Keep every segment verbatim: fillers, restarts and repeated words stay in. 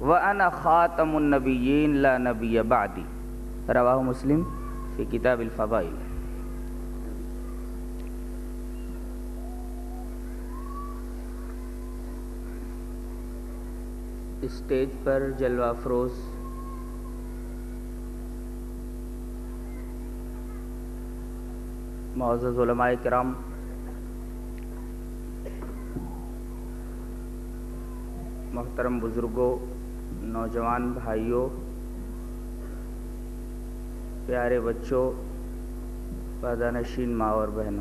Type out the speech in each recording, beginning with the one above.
وَأَنَا خَاتَمُ النَّبِيِّينَ لَا نَبِيَّ بَعْدِي، رواہ مسلم فی کتاب الفضائل۔ اسٹیج پر جلوہ افروز معزز علماء کرام، محترم بزرگوں، نوجوان بھائیوں، پیارے بچوں، پردہ نشین ماں اور بہنوں،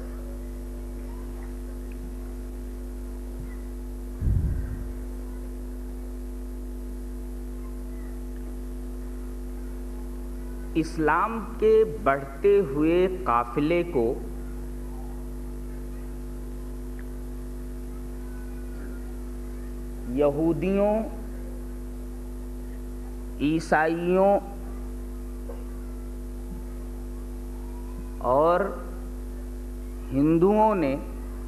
اسلام کے بڑھتے ہوئے قافلے کو یہودیوں، عیسائیوں اور ہندوؤں نے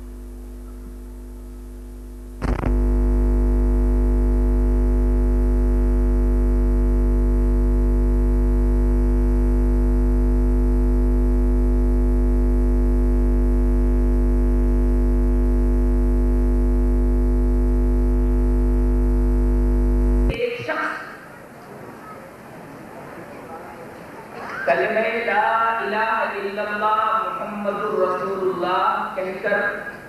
کلمہ لا الہ الا اللہ محمد الرسول اللہ کہہ کر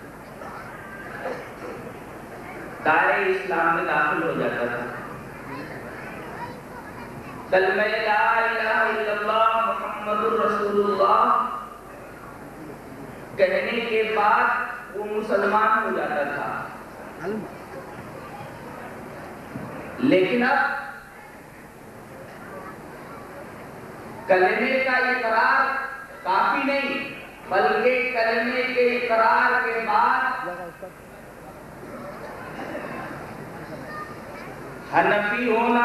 دائرہ اسلام میں داخل ہو جاتا تھا۔ کلمہ لا الہ الا اللہ محمد الرسول اللہ کہنے کے بعد وہ مسلمان ہو جاتا تھا، لیکن اب کلمے کا اقرار کافی نہیں، بلکہ کلمے کے اقرار کے بعد حنفی ہونا،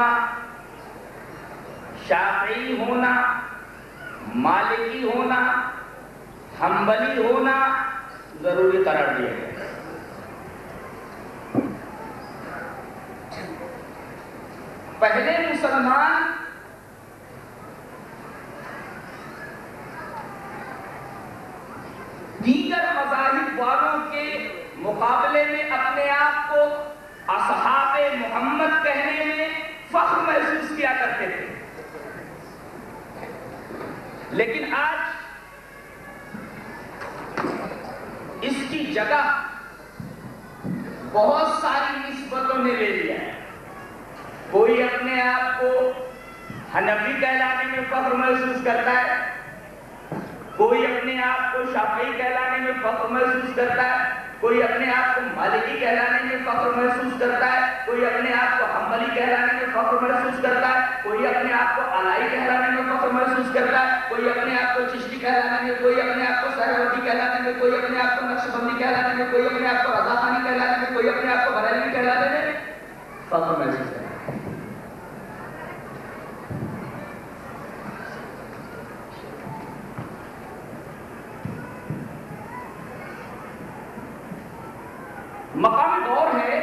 شافعی ہونا، مالکی ہونا، حنبلی ہونا ضروری قرار دیا گیا۔ پہلے مسلمان دیگر مذاہب والوں کے مقابلے میں اپنے آپ کو اصحاب محمد کہنے میں فخر محسوس کیا کرتے تھے، لیکن آج اس کی جگہ بہت ساری نسبتوں نے لے لیا ہے۔ کوئی اپنے آپ کو حنفی کہلانے میں فخر محسوس کرتا ہے، کوئی اپنے آپ کو شافعی کہلانے میں فخر محسوس کرتا ہے، کوئی اپنے آپ کو مالکی کہلانے میں فخر محسوس کرتا ہے، کوئی اپنے آپ کو حنبلی کہلانے میں فخر محسوس کرتا ہے، کوئی اپنے آپ کو علائی کہلانے میں فخر محسوس کرتا ہے، کوئی اپنے آپ کو چشتی کہلانے میں، کوئی اپنے آپ کو سہروردی کہلانے میں، کوئی اپنے آپ کو نقشبندی کہلانے میں، کوئی اپنے آپ کو رضا خانی کہلانے میں، کوئی اپنے آپ کو بریلوی کہلانے میں فخر محسوس کرتا ہے۔ مقام دور ہے،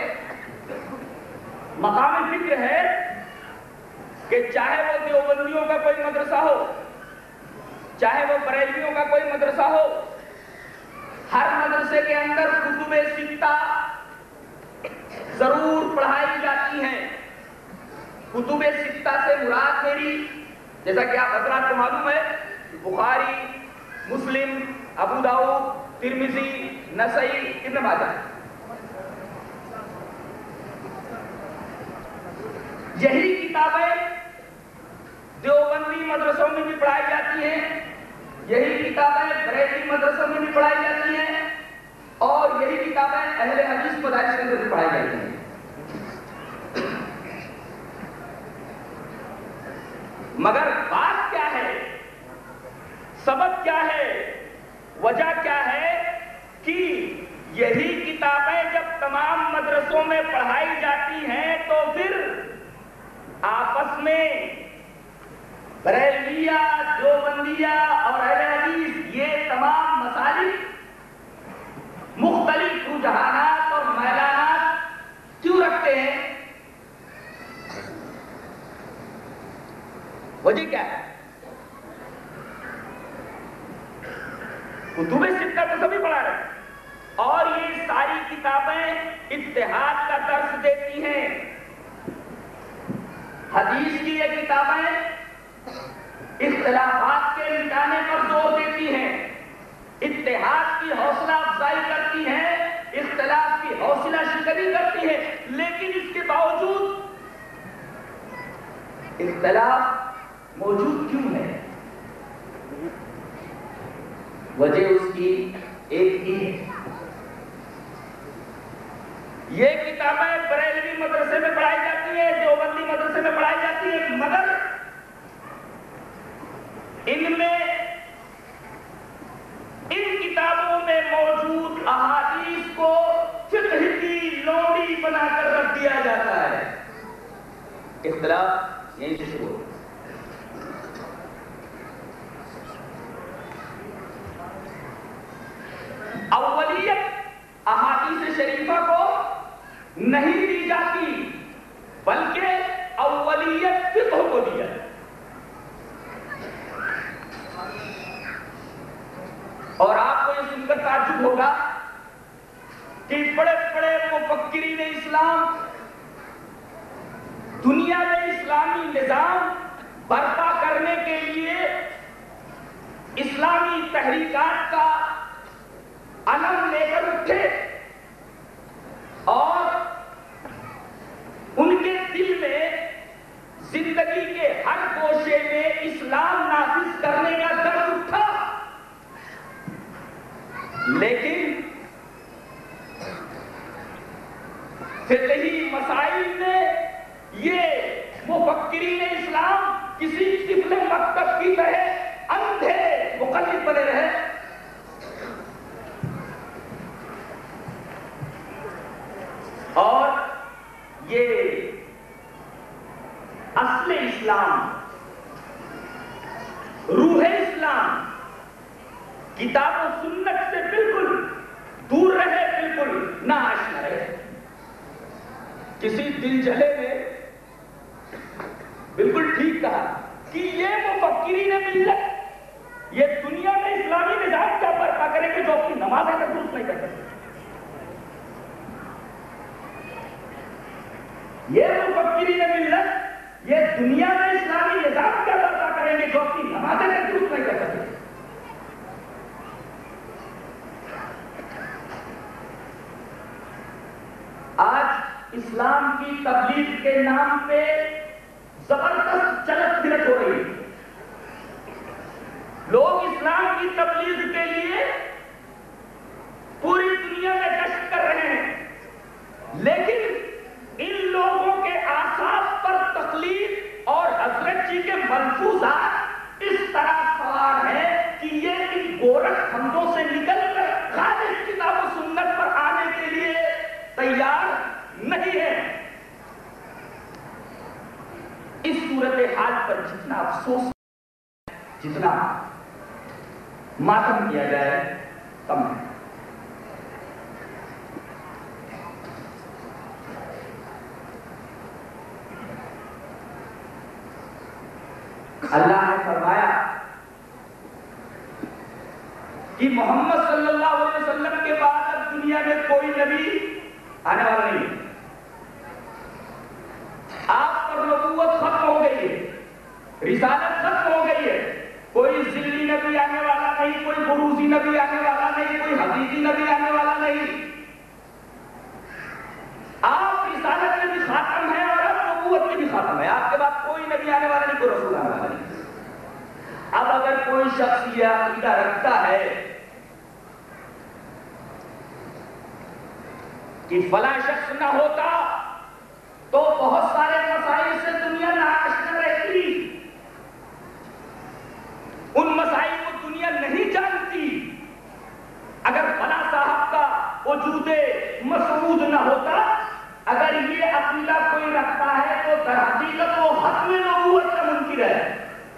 مقام فکر ہے کہ چاہے وہ دیوبندیوں کا کوئی مدرسہ ہو، چاہے وہ بریلویوں کا کوئی مدرسہ ہو، ہر مدرسے کے اندر کتب ستہ ضرور پڑھائی جاتی ہیں۔ کتب ستہ سے مراد میری، جیسا کہ آپ حضرات کو معلوم ہے، بخاری، مسلم، ابو داؤد، ترمذی، نسائی، ابن ماجہ، یہی کتابیں دیوبندی مدرسوں میں بھی پڑھائی جاتی ہیں، یہی کتابیں بریلوی مدرسوں میں بھی پڑھائی جاتی ہیں، اور یہی کتابیں اہل حدیث مدارس کے اندر بھی پڑھائی جاتی ہیں۔ مگر بات کیا ہے، سبب کیا ہے، وجہ کیا ہے کہ یہی کتابیں جب تمام مدرسوں میں پڑھائی جاتی ہیں تو پھر آپس میں بریلویہ، دیوبندیہ اور اہل حدیث یہ تمام مسالک مختلف رجحانات اور میلانات کیوں رکھتے ہیں؟ وجہ کیا ہے؟ کتب ستہ تو سبھی پڑھا رہے ہیں اور یہ ساری کتابیں اتحاد کا درس دیتی ہیں. حدیث کی یہ کتابیں اختلافات کے مٹانے پر زور دیتی ہیں، اتحاد کی حوصلہ افزائی کرتی ہیں، اختلاف کی حوصلہ شکنی کرتی ہیں. لیکن اس کے باوجود اختلاف موجود کیوں ہے؟ وجہ اس کی ایک ہی ہے. یہ کتابیں بریلوی مدرسے میں پڑھائی جاتی ہیں، دیوبندی مدرسے میں پڑھائی جاتی ہیں، مگر ان میں ان کتابوں میں موجود احادیث کو فقہ کی لوڑی بنا کر رکھ دیا جاتا ہے. اختلاف یہیں سے شروع ہو. اولیت احادیث شریفہ کو نہیں دی جاتی بلکہ اولیت فقہ کو دی جاتی. اور آپ کو یہ سن کر تعجب ہوگا کہ بڑے بڑے مفکرین اسلام دنیا میں اسلامی نظام برپا کرنے کے لیے اسلامی تحریکات کا علم لے کر اٹھے اور ان کے دل میں زندگی کے ہر گوشے میں اسلام نافذ کرنے کا درد اٹھا. لیکن فقہی مسائل میں یہ مفکرین اسلام کسی طفل مکتب کی طرح اندھے مقلد بنے رہے. اور یہ اصل اسلام، روح اسلام کتاب و سنت سے بالکل دور رہے، بالکل نہ آشنا رہے. کسی دل جلے نے بالکل ٹھیک کہا کہ یہ مفکرین ملت یہ دنیا میں اسلامی نظام کیا برپا کریں گے جو اپنی نمازیں کا درست نہیں کر سکتے. یہ مفکرین ملت یہ دنیا میں اسلامی نظام کیا برپا کریں گے جو اپنی نمازیں کا درست نہیں کر سکتے. آج اسلام کی تبلیغ کے نام پہ زبردست چلت پھرت ہو رہی ہے. لوگ اسلام کی تبلیغ کے لیے پوری دنیا میں گشت کر رہے ہیں، لیکن ان لوگوں کے اعصاب پر تقلید اور حضرت جی کے ملفوظات اس طرح سوار ہیں کہ یہ ان گورکھ پھندوں سے نکل کر خالص کتاب و سنت پر آنے کے لیے تیار نہیں ہے. اس صورتحال پر جتنا افسوس جتنا ماتم کیا جائے کم ہے. اللہ نے فرمایا کہ محمد صلی اللہ علیہ وسلم کے بعد اب دنیا میں کوئی نبی آنے والا نہیں. آپ پر نبوت ختم ہو گئی ہے، رسالت ختم ہو گئی ہے. کوئی ذلی نبی آنے والا نہیں، کوئی بروزی نبی آنے والا نہیں، کوئی حقیقی نبی آنے والا نہیں. آپ رسالت میں بھی خاتم ہے اور اب نبوت میں بھی خاتم ہے. آپ کے بعد کوئی نبی آنے والا نہیں، کوئی رسول آنے والا نہیں. اب اگر کوئی شخص یہ عقیدہ رکھتا ہے کہ فلاں شخص نہ ہوتا تو بہت سارے مسائل سے دنیا ناآشنا رہتی، ان مسائل کو دنیا نہیں جانتی، اگر فلاں صاحب کا وجود مسعود نہ ہوتا، اگر یہ عقیدہ کوئی رکھتا ہے تو در حقیقت وہ ختم نبوت کا منکر ہے.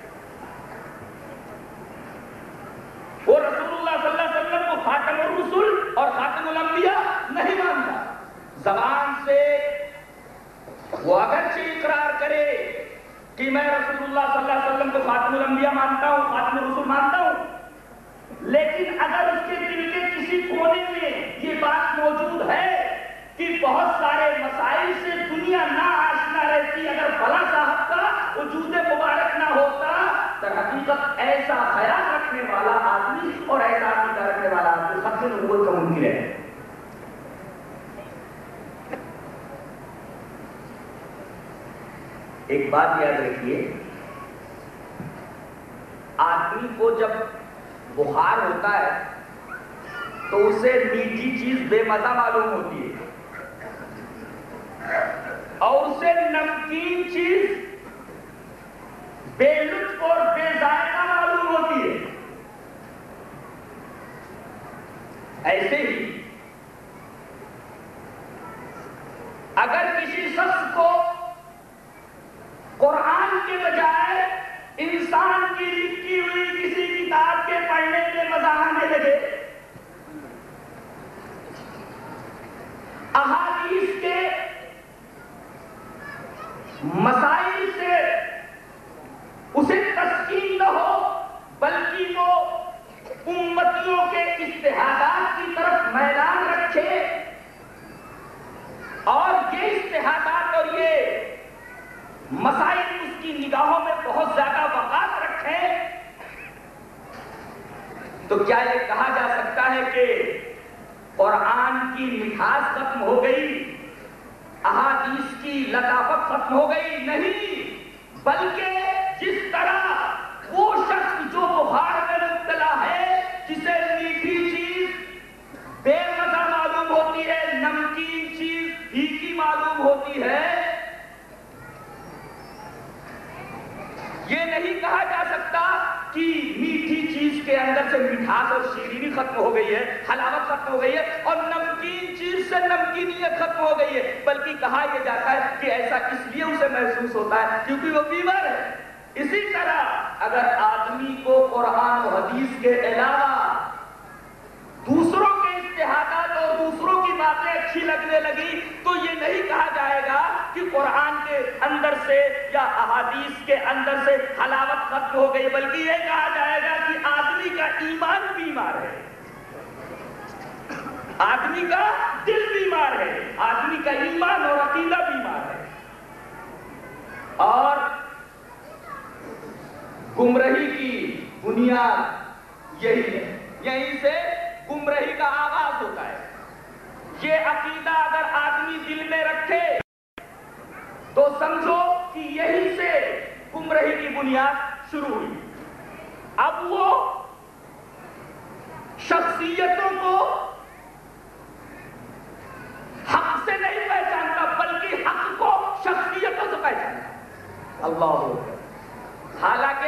وہ رسول اللہ صلی اللہ علیہ وسلم کو خاتم الرسل اور خاتم الانبیاء نہیں مانتا. زبان سے وہ اگرچہ اقرار کرے کہ میں رسول اللہ صلی اللہ علیہ وسلم کو خاتم الانبیاء مانتا ہوں، خاتم الرسول مانتا ہوں، لیکن اگر اس کے دل کے کسی کونے میں یہ بات موجود ہے کہ بہت سارے مسائل سے دنیا نہ آشنا رہتی، اگر بھلا صاحب کا وجود مبارک نہ ہوتا، در حقیقت ایسا خیال رکھنے والا آدمی اور ایسا عقیدہ رکھنے والا آدمی ختم نبوت کا منکر ہے۔ ایک بات یاد رکھیے، آدمی کو جب بخار ہوتا ہے تو اسے میٹھی چیز بے مزہ معلوم ہوتی ہے اور اسے نمکین چیز بے لطف اور بے ذائقہ معلوم ہوتی ہے۔ ایسے ہی اگر کسی شخص کو قرآن کے بجائے انسان کی لکھی ہوئی کسی کتاب کے پڑھنے میں مزہ آنے لگے، احادیث کے مسائل سے اسے تسکین نہ ہو، بلکہ وہ امتیوں کے اجتہادات کی طرف میلان رکھے اور یہ اجتہادات اور یہ مسائل اس کی نگاہوں میں بہت زیادہ وقار رکھے، تو کیا یہ کہا جا سکتا ہے کہ قرآن کی مٹھاس ختم ہو گئی، احادیث کی لطافت ختم ہو گئی؟ نہیں، بلکہ جس طرح وہ شخص جو بخار میں مبتلا ہے، جسے میٹھی چیز بے مزہ معلوم ہوتی ہے، نمکین چیز پھیکی معلوم ہوتی ہے، یہ نہیں کہا جا سکتا کہ میٹھی چیز کے اندر سے مٹھاس اور شیرینی ختم ہو گئی ہے، حلاوت ختم ہو گئی ہے، اور نمکین چیز سے نمکینیت ختم ہو گئی ہے، بلکہ کہا یہ جاتا ہے کہ ایسا اس لیے اسے محسوس ہوتا ہے کیونکہ وہ بیمار ہے۔ اسی طرح اگر آدمی کو قرآن و حدیث کے علاوہ دوسروں کے اجتہادات اور دوسروں کی باتیں اچھی لگنے لگی تو یہ نہیں کہا جائے گا کہ قرآن کے اندر سے یا احادیث کے اندر سے حلاوت ختم ہو گئی، بلکہ یہ کہا جائے گا کہ آدمی کا ایمان بیمار ہے، آدمی کا دل بیمار ہے، آدمی کا ایمان اور عقیدہ بیمار ہے۔ اور گمراہی کی بنیاد یہی ہے، یہیں سے گمراہی کا آغاز ہوتا ہے۔ یہ عقیدہ اگر آدمی دل میں رکھے تو سمجھو کہ یہیں سے گمراہی کی بنیاد شروع ہوئی۔ اب وہ شخصیتوں کو حق سے نہیں پہچانتا، بلکہ حق کو شخصیتوں سے پہچانتا۔ اللہ اکبر۔ حالانکہ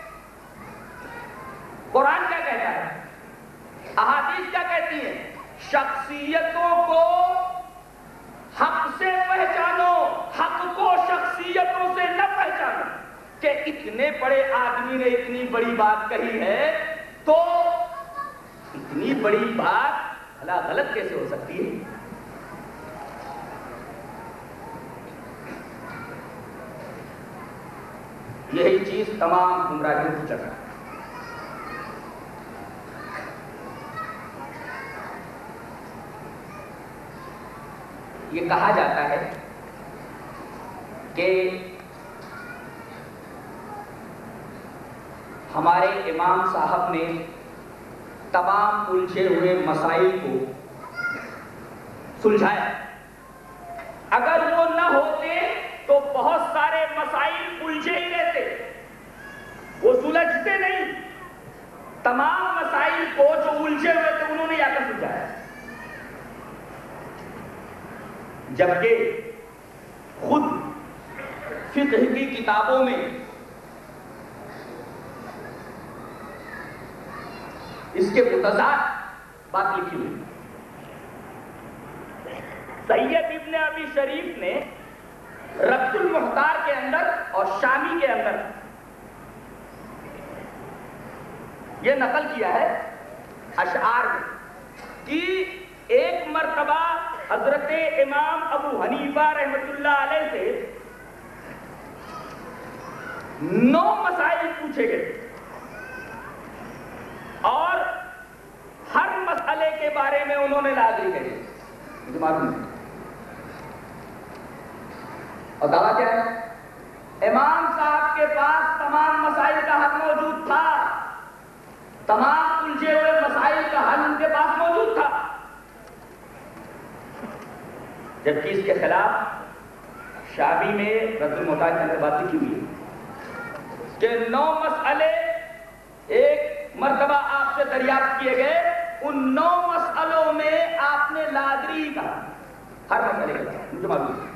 قرآن کیا کہتا ہے، احادیث کیا کہتی ہیں؟ شخصیتوں کو حق سے پہچانو، حق کو شخصیتوں سے نہ پہچانو۔ کہ اتنے بڑے آدمی نے اتنی بڑی بات کہی ہے تو اتنی بڑی بات بھلا غلط کیسے ہو سکتی ہے؟ یہی چیز تمام گمراہیوں کی جگہ ہے۔ یہ کہا جاتا ہے کہ ہمارے امام صاحب نے تمام الجھے ہوئے مسائل کو سلجھایا، اگر وہ نہ ہوتے تو بہت سارے مسائل الجھے ہی رہتے، وہ سلجھتے نہیں۔ تمام مسائل کو جو الجھے ہوئے تھے انہوں نے آ کر سلجھایا، جبکہ خود فقہ کی کتابوں میں اس کے متضاد بات لکھی ہوئی۔ سید ابن ابی شریف نے ربط المختار کے اندر اور شامی کے اندر یہ نقل کیا ہے اشعار میں کہ ایک مرتبہ حضرت امام ابو حنیفہ رحمۃ اللہ علیہ سے نو مسائل پوچھے گئے اور ہر مسئلے کے بارے میں انہوں نے لازمی کہی، مجھے معلوم ہے۔ اور دعویٰ کیا ہے؟ امام صاحب کے پاس تمام مسائل کا حل موجود تھا، تمام الجھے ہوئے مسائل کا حل ان کے پاس موجود تھا، جبکہ اس کے خلاف شعبی میں رد المحتاج کے اندر بات لکھی ہوئی ہے کہ نو مسئلے ایک مرتبہ آپ سے دریافت کیے گئے، ان نو مسئلوں میں آپ نے لادری کہا، ہر مسئلے کا مجھے معلوم ہے۔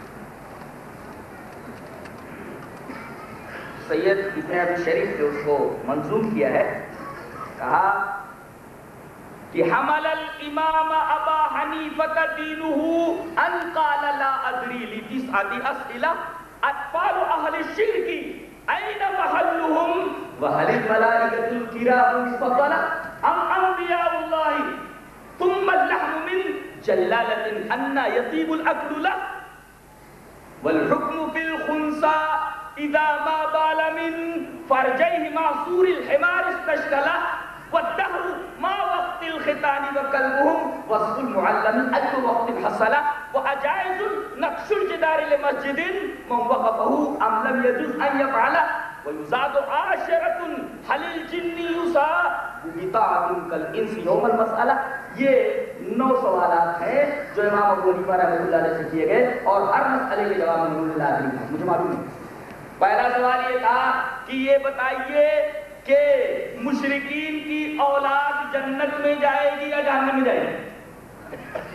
سید ابن ابی شریف نے اس کو منظوم کیا ہے، کہا کہ حمل الامام ابا حنیفۃ دینہ ان قال لا ادری لتسعۃ اسئلہ اطفال اہل الشرک این محلهم وهل الملائکۃ الکرام المفضلہ ام انبیاء اللہ ثم اللحم من جلالۃ ان یطیب الاکل له والحکم فی الخنثى اذا ما بال من فرجیہ معصور الحمار استشکلہ والدهر ما وقت الختان وكلبهم وصف المعلم أي وقت حصل وأجائز نقش الجدار لمسجد من وقفه أم لم يجوز أن يفعل ويزاد عاشرة هل الجن يصاب بطاعة كالإنس يوم المسألة۔ یہ نو سوالات ہیں جو امام ابو حنیفہ رحمۃ اللہ علیہ سے کیے گئے اور ہر مسئلے کے جواب میں انہوں نے لازمی کہا، مجھے معلوم ہے۔ پہلا سوال یہ تھا کہ یہ بتائیے کہ مشرکین کی اولاد جنت میں جائے گی یا جہنم میں جائے گی؟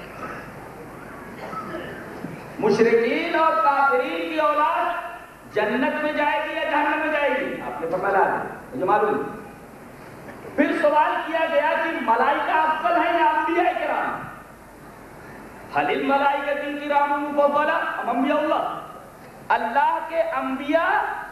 مشرکین اور کافرین کی اولاد جنت میں جائے گی یا جہنم میں جائے گی؟ آپ نے فرمایا مجھے معلوم۔ پھر سوال کیا گیا کہ ملائکہ افضل ہیں یا انبیاء کرام؟ حل الملائکۃ الکرام المفضلہ ام انبیاء اللہ؟ اللہ کے انبیاء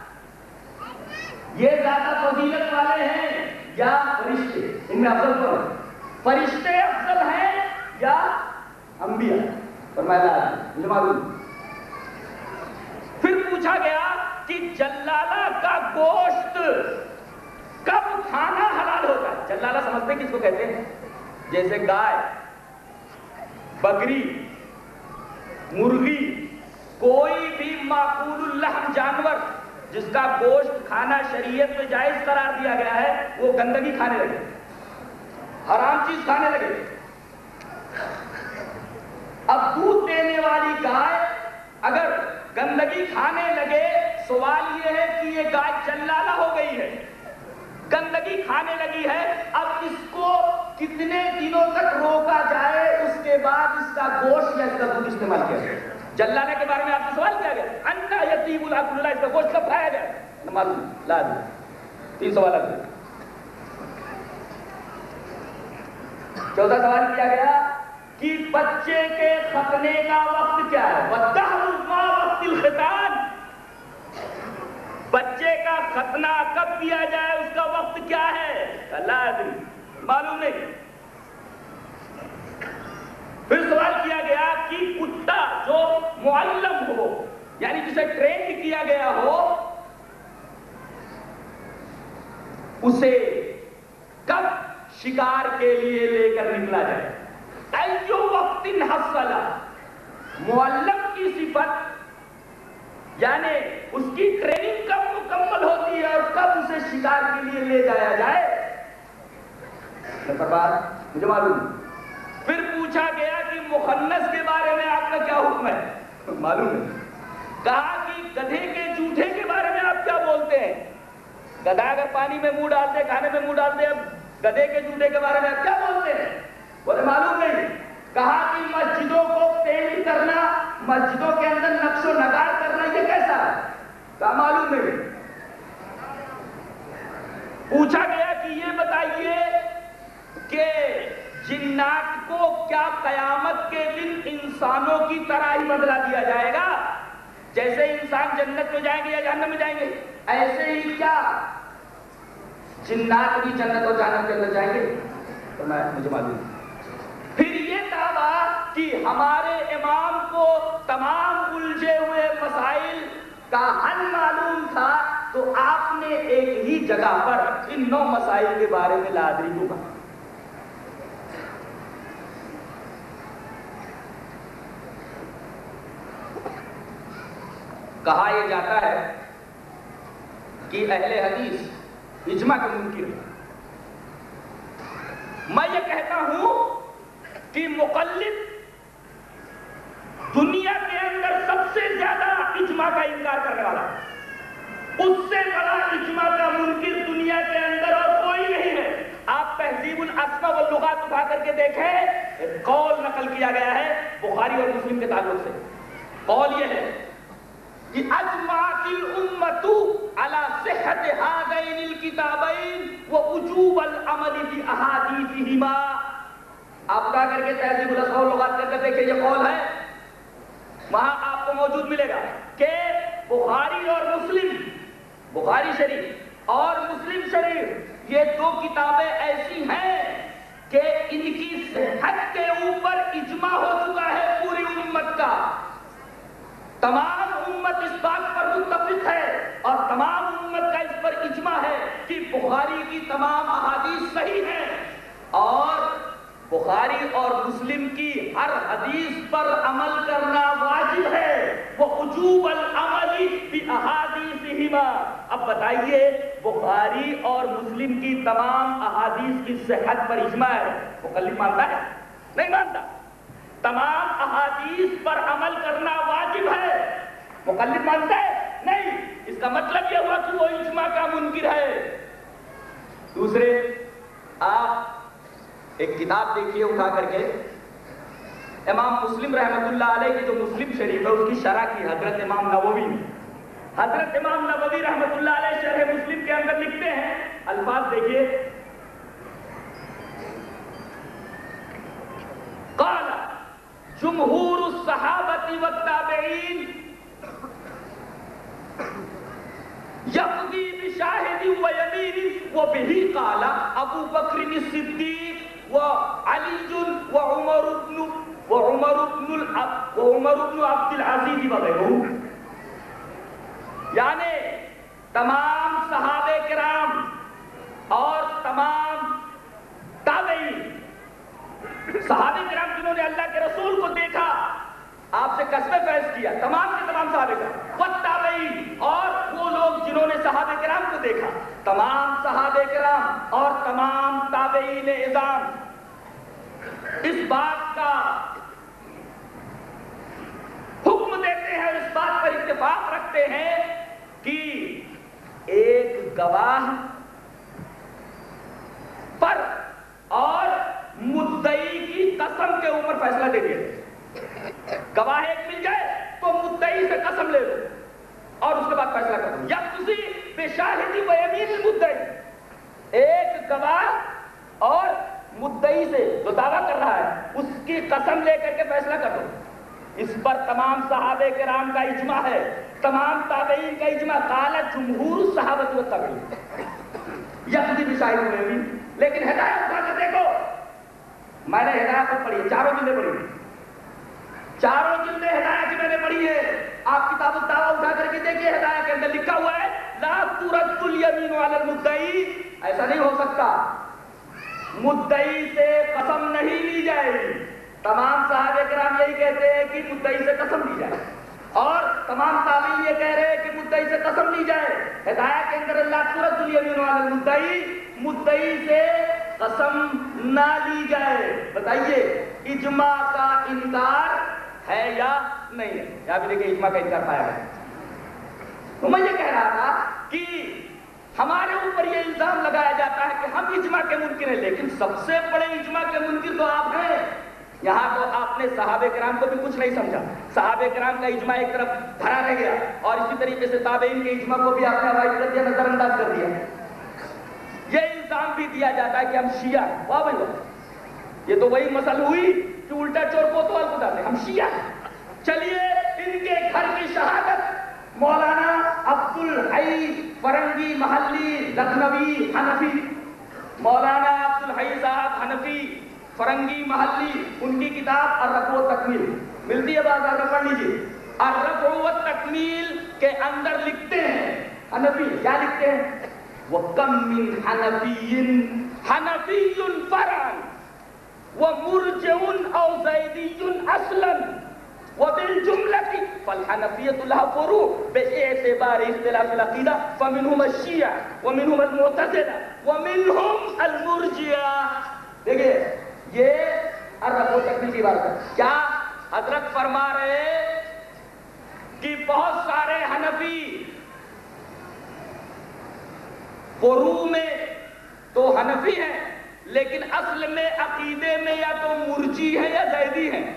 یہ زیادہ فضیلت والے ہیں یا فرشتے؟ ان میں افضل کون ہے؟ فرشتے افضل ہیں یا انبیاء؟ فرمایا مجھے معلوم۔ پھر پوچھا گیا کہ جلالہ کا گوشت کب کھانا حلال ہوتا ہے؟ جلالہ سمجھتے ہیں کس کو کہتے ہیں؟ جیسے گائے، بکری، مرغی، کوئی بھی معقول اللحم جانور جس کا گوشت کھانا شریعت میں جائز قرار دیا گیا ہے، وہ گندگی کھانے لگے، حرام چیز کھانے لگے۔ اب دودھ دینے والی گائے اگر گندگی کھانے لگے، سوال یہ ہے کہ یہ گائے جلالہ ہو گئی ہے، گندگی کھانے لگی ہے، اب اس کو کتنے دنوں تک روکا جائے، اس کے بعد اس کا گوشت یا اس کا دودھ استعمال کیا جائے؟ جلالہ کے بارے میں آپ سے سوال کیا گیا، انا یطیب الاکل له، اس کا گوشت کب کھایا جائے؟ معلوم لازم۔ تین سوالات ہیں۔ چوتھا سوال کیا گیا کہ بچے کے ختنے کا وقت کیا ہے؟ والدهر ما وقت الختان، بچے کا ختنہ کب کیا جائے، اس کا وقت کیا ہے؟ لازم معلوم نہیں۔ پھر سوال کیا گیا کہ کتا جو معلم ہو، یعنی جسے ٹرین کیا گیا ہو، اسے کب شکار کے لیے لے کر نکلا جائے؟ ایو وقت حصل، معلم کی صفت یعنی اس کی ٹریننگ کب مکمل ہوتی ہے اور کب اسے شکار کے لیے لے جایا جائے؟ مجھے معلوم۔ پھر پوچھا گیا کہ مخنث کے بارے میں آپ کا کیا حکم ہے؟ معلوم ہے۔ کہا کہ گدھے کے جوٹے کے بارے میں آپ کیا بولتے ہیں؟ گدھا اگر پانی میں منہ ڈالتے، کھانے میں منہ ڈالتے، اب گدھے کے جوٹے کے بارے میں آپ کیا بولتے ہیں؟ بولے معلوم نہیں۔ کہا کہ مسجدوں کو پینٹ کرنا، مسجدوں کے اندر نقش و نگار کرنا، یہ کیسا ہے؟ کہا معلوم نہیں۔ پوچھا گیا کہ یہ بتائیے کہ جنات کو کیا قیامت کے دن انسانوں کی طرح ہی بدلا دیا جائے گا؟ جیسے انسان جنت میں جائیں گے یا جہنم میں جائیں گے، ایسے ہی کیا جنات بھی جنت اور جہنم کے اندر جائیں گے؟ تو میں مجھے معلوم۔ پھر یہ دعویٰ کہ ہمارے امام کو تمام الجھے ہوئے مسائل کا حل معلوم تھا، تو آپ نے ایک ہی جگہ پر ان نو مسائل کے بارے میں لا ادری کیوں کہا؟ کہا یہ جاتا ہے کہ اہل حدیث اجماع کے منکر ہیں۔ میں یہ کہتا ہوں کہ مقلد دنیا کے اندر سب سے زیادہ اجماع کا انکار کرنے والا، اس سے بڑا اجماع کا منکر دنیا کے اندر اور کوئی نہیں ہے۔ آپ تہذیب الاسماء واللغات اٹھا کر کے دیکھیں، قول نقل کیا گیا ہے بخاری اور مسلم کے تعلق سے۔ قول یہ ہے کہ اجمعت الامت علی صحت هذین الکتابین ووجوب العمل باحادیثہما۔ آپ اٹھا کر کے تہذیب الاسماء واللغات کر کے دیکھیں، یہ قول ہے، وہاں آپ کو موجود ملے گا کہ بخاری اور مسلم، بخاری شریف اور مسلم شریف یہ دو کتابیں ایسی ہیں کہ ان کی صحت کے اوپر اجماع ہو چکا ہے پوری امت کا۔ تمام امت اس بات پر متفق ہے اور تمام امت کا اس پر اجماع ہے کہ بخاری کی تمام احادیث صحیح ہیں، اور بخاری اور مسلم کی ہر حدیث پر عمل کرنا واجب ہے، وہ وجوب العمل باحادیثہما۔ اب بتائیے، بخاری اور مسلم کی تمام احادیث کی صحت پر اجماع ہے، مقلد مانتا ہے؟ نہیں مانتا۔ تمام احادیث پر عمل کرنا واجب ہے، مقلد مانتا ہے؟ نہیں۔ اس کا مطلب یہ ہوا کہ وہ اجماع کا منکر ہے۔ دوسرے، آپ ایک کتاب دیکھیے اٹھا کر کے، امام مسلم رحمۃ اللہ علیہ کی جو مسلم شریف ہے اس کی شرح کی حضرت امام نووی نے۔ حضرت امام نووی رحمۃ اللہ علیہ شرح مسلم کے اندر لکھتے ہیں، الفاظ دیکھیے، قال جمہور الصحابۃ والتابعین یقضی بشاہد ویمین وبہ قال ابو بکر الصدیق وعلی وعمر بن وعمر بن وعمر بن عبد العزیز وغیرہ۔ یعنی تمام صحابہ کرام اور تمام تابعین، صحابہ کرام جنہوں نے اللہ کے رسول کو دیکھا، آپ سے قسم فیض کیا، تمام کے تمام صحابہ کرام، والتابعین، اور وہ لوگ جنہوں نے صحابہ کرام کو دیکھا، تمام صحابہ کرام اور تمام تابعین اعظام اس بات کا حکم دیتے ہیں، اس بات پر اتفاق رکھتے ہیں کہ ایک گواہ پر اور مدعی کی قسم کے اوپر فیصلہ دے دیا۔ گواہ ایک مل جائے تو مدعی سے قسم لے لو اور اس کے بعد فیصلہ کرو، یا کسی بشاہدی و یمین المدعی، ایک گواہ اور مدعی سے جو دعویٰ کر رہا ہے اس کی قسم لے کر کے فیصلہ کر دو۔ اس پر تمام صحابہ کرام کا اجماع ہے، تمام تابعین کا اجماع، قال جمہور الصحابۃ والتابعین یقضی بشاہد و یمین۔ لیکن ہدایت اٹھا کر دیکھو، میں نے ہدایت پڑھی ہے، چاروں جلدیں پڑھی ہیں، چاروں جلدیں ہدایت کی میں نے پڑھی ہے۔ آپ کتاب الدعوہ اٹھا کر کے دیکھیے، ہدایت کے اندر لکھا ہوا ہے لا ترد الیمین علی المدعی۔ ایسا نہیں ہو سکتا، مدعی سے قسم نہیں لی جائے گی۔ تمام صحابہ کرام یہی کہتے ہیں کہ مدعی سے قسم لی جائے، اور تمام تابعین یہ کہہ رہے ہیں کہ مدعی سے قسم لی جائے۔ ہدایت کے اندر لا ترد الیمین علی المدعی، مدعی سے قسم نہ لی جائے۔ بتائیے اجماع کا انکار ہے یا نہیں ہے؟ یہاں بھی دیکھیں اجماع کا انکار پایا ہے۔ تو میں یہ کہہ رہا تھا کہ ہمارے اوپر یہ الزام لگایا جاتا ہے کہ ہم اجماع کے منکر ہیں، لیکن سب سے بڑے اجماع کے منکر تو آپ ہیں۔ یہاں تو آپ نے صحابہ کرام کو بھی کچھ نہیں سمجھا، صحابہ کرام کا اجماع ایک طرف دھرا رہ گیا، اور اسی طریقے سے تابعین کے اجماع کو بھی آپ نے حوالے کر دیا، نظر انداز کر دیا۔ یہ الزام بھی دیا جاتا ہے کہ ہم شیعہ ہیں۔ واہ بھائی واہ، یہ تو وہی مسئلہ ہوئی کہ الٹا چور کوتوال کو ڈالتے ہم شیعہ ہیں۔ چلیے ان کے گھر کی شہادت مولانا عبد الحی فرنگی محلی لکھنوی حنفی، مولانا عبد الحی صاحب حنفی فرنگی محلی، ان کی کتاب الرفع والتکمیل ملتی ہے بازار میں، پڑھ لیجیے۔ الرفع والتکمیل کے اندر لکھتے ہیں حنفی کیا لکھتے ہیں؟ وَكَمْ مِنْ حَنَفِيٍّ حَنَفِيٌّ فَرْعًا وَمُرْجِعٌ أَوْ زَيْدِيٌّ أَصْلًا وبالجملة فالحنفية لها فروع باعتبار اختلاف العقيدة فمنهم الشيعة ومنهم المعتزلة ومنهم المرجئة. دیکھیے یہ عرب و تکمیل کی بات ہے. کیا حضرت فرما رہے کہ بہت سارے حنفی فروع میں تو حنفی ہیں لیکن اصل میں عقیدے میں یا تو مرجی ہیں یا زیدی ہیں.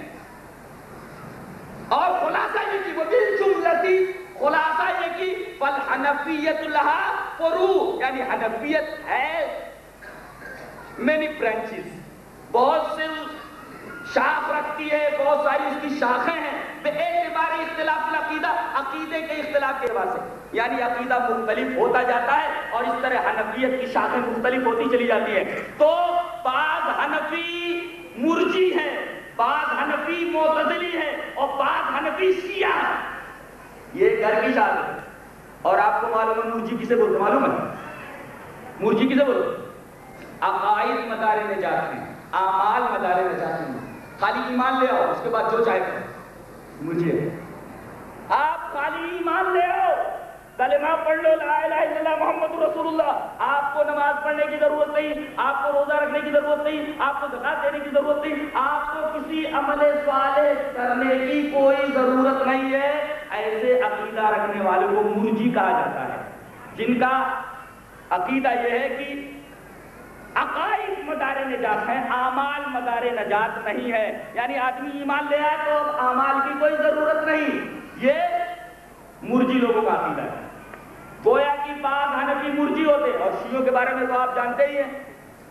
اور خلاصہ یہ کی وہ بالجملتی خلاصہ یہ کی فالحنفیت لہا فروع یعنی حنفیت ہے مینی برانچز بہت سے شاخ رکھتی ہے بہت ساری اس کی شاخیں ہیں بے اعتبار اختلاف العقیدہ عقیدے کے اختلاف کے اعتبار سے یعنی عقیدہ مختلف ہوتا جاتا ہے اور اس طرح حنفیت کی شاخیں مختلف ہوتی چلی جاتی ہیں. تو بعض حنفی مرجی ہیں بعض حنفی معتزلی ہیں اور بعض حنفی شیعہ ہیں. یہ گھر کی شاخ ہے. اور آپ کو معلوم ہے مرجی کسے بولتے معلوم ہے؟ مرجی کسے بولتے؟ عقائد مدار نجات ہیں اعمال مدار نجات ہیں. خالی ایمان لے آؤ اس کے بعد جو چاہے کرو. مجھے آپ خالی ایمان لے آؤ کلمہ پڑھ لو لا الہ الا اللہ محمد رسول اللہ. آپ کو نماز پڑھنے کی ضرورت نہیں آپ کو روزہ رکھنے کی ضرورت نہیں آپ کو زکات دینے کی ضرورت نہیں آپ کو کسی عمل صالح کرنے کی کوئی ضرورت نہیں ہے. ایسے عقیدہ رکھنے والوں کو مرجی کہا جاتا ہے جن کا عقیدہ یہ ہے کہ عقائد مدار نجات ہیں اعمال مدار نجات نہیں ہے. یعنی آدمی ایمان لے آئے تو اعمال کی کوئی ضرورت نہیں. یہ مرجی لوگوں کا عقیدہ ہے. گویا کی بعض حنفی مرجی ہوتے اور شیعوں کے بارے میں تو آپ جانتے ہی ہیں.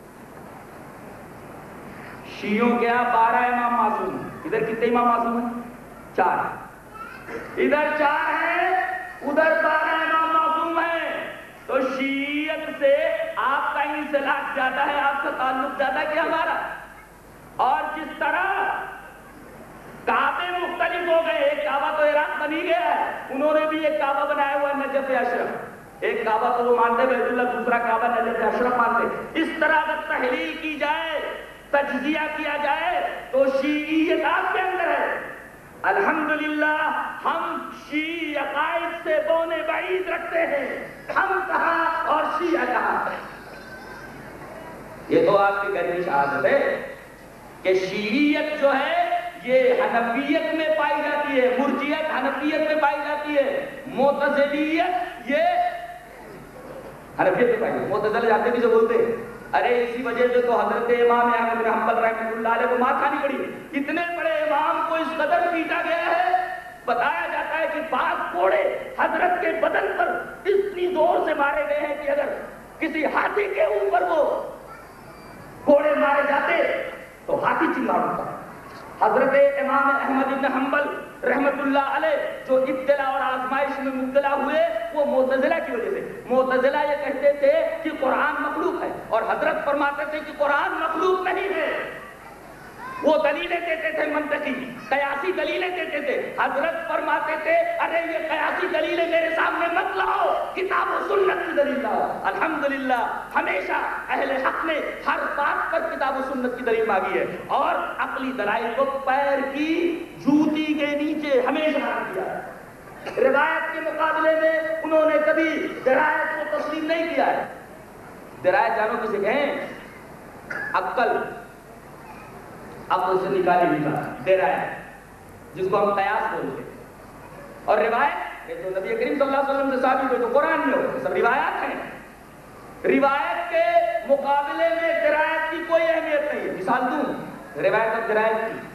شیعوں کے یہاں بارہ امام معصوم ہیں. ادھر کتنے امام معصوم ہیں؟ چار. ادھر چار ہیں ادھر بارہ امام معصوم ہیں. تو شیعت سے آپ کا انسلاک جاتا ہے آپ کا تعلق جاتا ہے کہ ہمارا. اور جس طرح کعبے مختلف ہو گئے ایک کعبہ تو عراق بنی گیا ہے انہوں نے بھی ایک کعبہ بنایا ہوا ہے نجف اشرف. ایک کعبہ تو وہ مانتے بیت اللہ دوسرا کعبہ نجف اشرف مانتے. اس طرح اگر تحلیل کی جائے تجزیہ کیا جائے تو شیعیت آپ کے اندر ہے. الحمدللہ ہم شیعی عقائد سے بونے بعید رکھتے ہیں. ہم کہاں اور شیعہ کہاں. یہ تو آپ کے گھر کی شہادت ہے کہ شیعیت جو ہے یہ حنفیت میں پائی جاتی ہے مرجیت حنفیت میں پائی جاتی ہے معتزلیت یہ حنفیت میں پائی جاتی ہے. معتزلہ جانتے بھی جو بولتے ہیں ارے اسی وجہ سے تو حضرت امام احمد بن حنبل رحمۃ اللہ علیہ کو مار کھانی پڑی. کتنے بڑے امام کو اس قدر پیٹا گیا ہے. بتایا جاتا ہے کہ بعض کوڑے حضرت کے بدن پر اتنی زور سے مارے گئے ہیں کہ اگر کسی ہاتھی کے اوپر وہ کوڑے مارے جاتے تو ہاتھی چنگاڑ ہوتا. حضرت امام احمد بن حنبل رحمت اللہ علیہ جو ابتلا اور آزمائش میں مبتلا ہوئے وہ معتزلہ کی وجہ سے. معتزلہ یہ کہتے تھے کہ قرآن مخلوق ہے اور حضرت فرماتے تھے کہ قرآن مخلوق نہیں ہے. وہ دلیلیں دیتے تھے منطقی قیاسی دلیلیں دیتے تھے. حضرت فرماتے تھے ارے یہ قیاسی دلیلیں میرے سامنے مت لاؤ کتاب و سنت کی دلیل لاؤ. الحمدللہ ہمیشہ اہل حق نے ہر بات پر کتاب و سنت کی دلیل مانگی ہے اور عقلی دلائل کو پیر کی جوتی کے نیچے ہمیشہ رکھ دیا ہے. روایت کے مقابلے میں انہوں نے کبھی درایت کو تسلیم نہیں کیا ہے. درایت جانو کسے کہیں؟ عقل عقل سے نکالی ہوئی بات درایت جس کو ہم قیاس بولتے ہیں. اور روایت یہ تو نبی کریم صلی اللہ علیہ وسلم سے ثابت ہوئی تو قرآن میں ہو سب روایات ہیں. روایت کے مقابلے میں درایت کی کوئی اہمیت نہیں ہے. مثال دوں روایت اور درایت کی.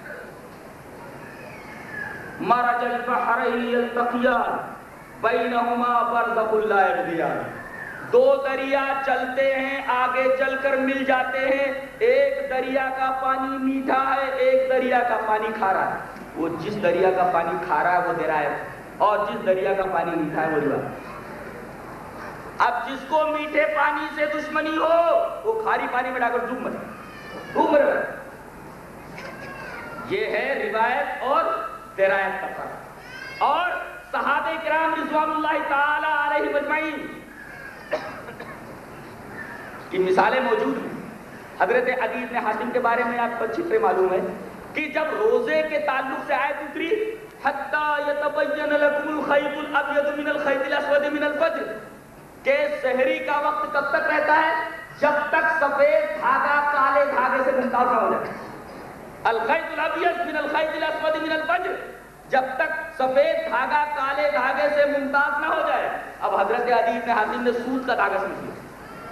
مرج البحرین یلتقیان بینہما برزخ لا یبغیان. دو دریا چلتے ہیں آگے چل کر مل جاتے ہیں. ایک دریا کا پانی میٹھا ہے ایک دریا کا پانی کھارا ہے. وہ جس دریا کا پانی کھارا ہے وہ درایت اور جس دریا کا پانی میٹھا ہے وہ روایت. اب جس کو میٹھے پانی سے دشمنی ہو وہ کھاری پانی میں ڈال کر ڈوب مرے ڈوب مرے. یہ ہے روایت اور درایت کا فرق. اور صحابہ کرام رضوان اللہ تعالی علیہ اجمعین کی مثالیں موجود ہیں. حضرت عدی بن حاتم کے بارے میں آپ کو اچھی طرح معلوم ہے کہ جب روزے کے تعلق سے آیت اتری حتی یتبین لکم الخیط الابیض من الخیط الاسود من الفجر کہ سحری کا وقت کب تک رہتا ہے؟ جب تک سفید دھاگا کالے دھاگے سے ممتاز نہ ہو جائے. الخیط الابیض من الخیط الاسود من الفجر، جب تک سفید دھاگا کالے دھاگے سے ممتاز نہ ہو جائے. اب حضرت عدی بن حاتم نے سود کا دھاگا سمجھ لیا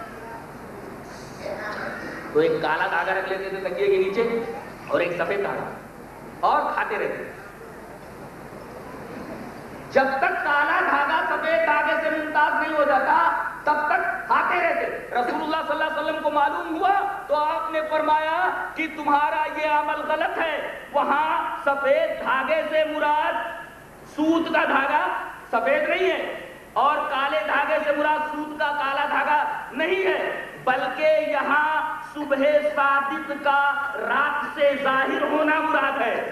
تو ایک کالا دھاگا رکھ لیتے تھے تکیے کے نیچے اور ایک سفید دھاگا اور کھاتے رہتے. جب تک کالا دھاگا سفید دھاگے سے ممتاز نہیں ہو جاتا تب تک کھاتے رہتے. رسول اللہ صلی اللہ علیہ وسلم کو معلوم ہوا تو آپ نے فرمایا کہ تمہارا یہ عمل غلط ہے. وہاں سفید دھاگے سے مراد سود کا دھاگا سفید نہیں ہے اور کالے دھاگے سے مراد سود کا کالا دھاگا نہیں ہے، بلکہ یہاں صبح صادق کا رات سے ظاہر ہونا مراد ہے.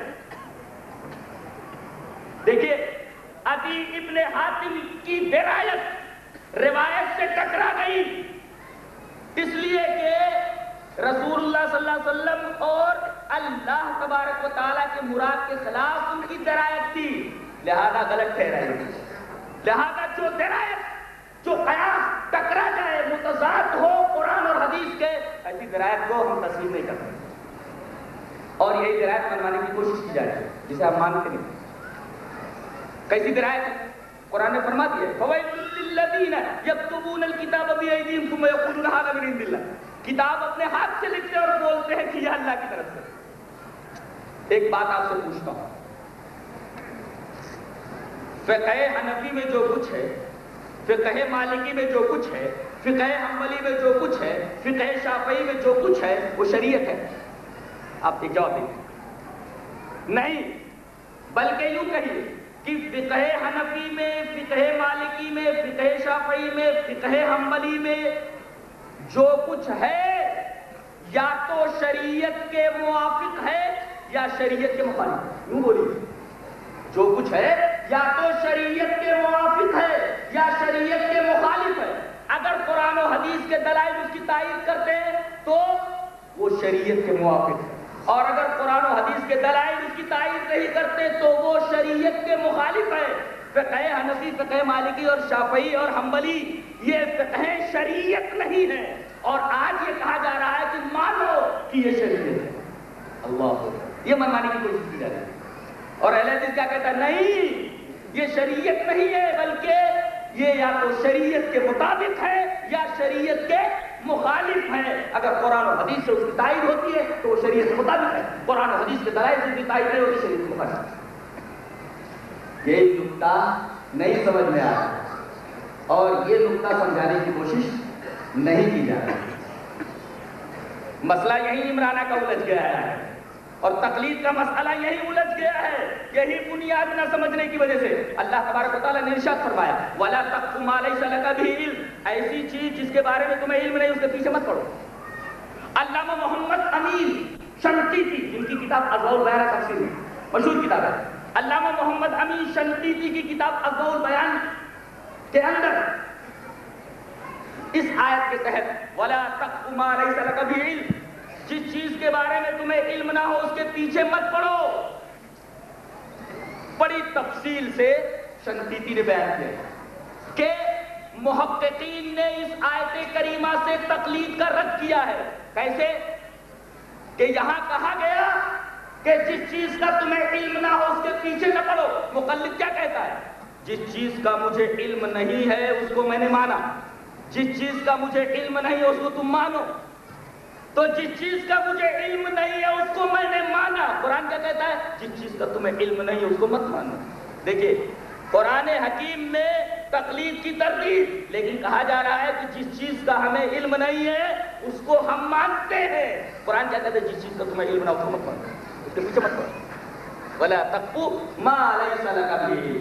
دیکھیے عدی ابن حاتم کی درایت روایت سے ٹکرا گئی اس لیے کہ رسول اللہ صلی اللہ علیہ وسلم اور اللہ تبارک و تعالیٰ کے مراد کے خلاف ان کی درایت تھی، لہذا غلط ٹھہرائی. لہذا جو درایت جو قیاس ٹکرا جائے متضاد ہو قرآن اور حدیث کے، ایسی درایت کو ہم تسلیم نہیں کرتے اور یہی درایت منوانے کی کوشش کی جائے جسے ہم مانتے نہیں. کیسی درایت؟ قرآن نے فرما دیا فَوَيْلٌ لِّلَّذِينَ يَكْتُبُونَ الْكِتَابَ بِأَيْدِيهِمْ ثُمَّ يَقُولُونَ هَٰذَا مِنْ عِندِ اللَّهِ. کتاب اپنے ہاتھ سے لکھتے اور بولتے ہیں کہ یہ اللہ کی طرف سے. ایک بات آپ سے پوچھتا ہوں، فقہ حنفی میں جو کچھ ہے، فقہ مالکی میں جو کچھ ہے، فقہ حنبلی میں جو کچھ ہے، فقہ شافعی میں جو کچھ ہے وہ شریعت ہے؟ آپ ایک جواب دیں. نہیں، بلکہ یوں کہیے کہ فقہ حنفی میں، فقہ مالکی میں، فقہ شافعی میں، فقہ حنبلی میں جو کچھ ہے یا تو شریعت کے موافق ہے یا شریعت کے مخالف. یوں بولیے، جو کچھ ہے یا تو شریعت کے موافق ہے یا شریعت کے مخالف ہے. اگر قرآن و حدیث کے دلائل اس کی تائید کرتے ہیں تو وہ شریعت کے موافق ہے، اور اگر قرآن و حدیث کے دلائل اس کی تائید نہیں کرتے تو وہ شریعت کے مخالف ہے. فقہ حنفی، فقہ مالکی اور شافعی اور حنبلی یہ فقہ شریعت نہیں ہے، اور آج یہ کہا جا رہا ہے کہ مانو کہ یہ شریعت ہے. اللہ، یہ منوانے کی کوشش کی جا رہی ہے. اور اہل حدیث کیا کہتا ہے؟ نہیں، یہ شریعت نہیں ہے، بلکہ یہ یا تو شریعت کے مطابق ہے یا شریعت کے مخالف ہے. اگر قرآن و حدیث سے اس کی تائید ہوتی ہے تو وہ شریعت کے مطابق ہے، قرآن و حدیث کے دلائل سے اس کی تائید نہیں ہوتی شریعت کے مخالف ہے. یہ نقطہ نہیں سمجھ میں آ رہا اور یہ نقطہ سمجھانے کی کوشش نہیں کی جا رہی. مسئلہ یہی عمرانہ کا الجھ گیا ہے اور تقلید کا مسئلہ یہی الجھ گیا ہے. یہی بنیاد نہ سمجھنے کی وجہ سے اللہ تبارک و تعالیٰ نے ارشاد فرمایا وَلَا تَقْفُ مَا لَيْسَ لَكَ بِهِ عِلْمٌ، ایسی چیز جس کے بارے میں تمہیں علم نہیں اس کے پیچھے مت پڑو. علامہ محمد امین شنقیطی، جن کی کتاب اضواء البیان تفسیر میں مشہور کتاب ہے، علامہ محمد امین شنقیطی کی کتاب اضواء البیان کے اندر اس آیت کے تحت وَلَا تَقْفُ مَا لَيْسَ لَكَ بِهِ عِلْمٌ، جس چیز کے بارے میں تمہیں علم نہ ہو اس کے پیچھے مت پڑو، بڑی تفصیل سے شنقیطی نے بیان کیا کہ محققین نے اس آیت کریمہ سے تقلید کا رد کیا ہے. کیسے؟ کہ یہاں کہا گیا کہ جس چیز کا تمہیں علم نہ ہو اس کے پیچھے نہ پڑو. مقلد کیا کہتا ہے؟ جس چیز کا مجھے علم نہیں ہے اس کو میں نے مانا، جس چیز کا مجھے علم نہیں ہے اس کو تم مانو. تو جس چیز کا مجھے علم نہیں ہے اس کو میں نے مانا. قرآن کیا کہتا ہے؟ جس چیز کا تمہیں علم نہیں ہے اس کو مت مانو. دیکھیے قرآن حکیم میں تقلید کی ترغیب، لیکن کہا جا رہا ہے کہ جس چیز کا ہمیں علم نہیں ہے اس کو ہم مانتے ہیں. قرآن کیا کہتا ہے؟ جس چیز کا تمہیں علم نہ ہو اس کو مت مانو، اس کے پیچھے مت پڑو. وَلَا تَقْفُ مَا لَيْسَ لَكَ بِهِ.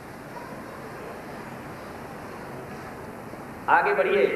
آگے بڑھیے.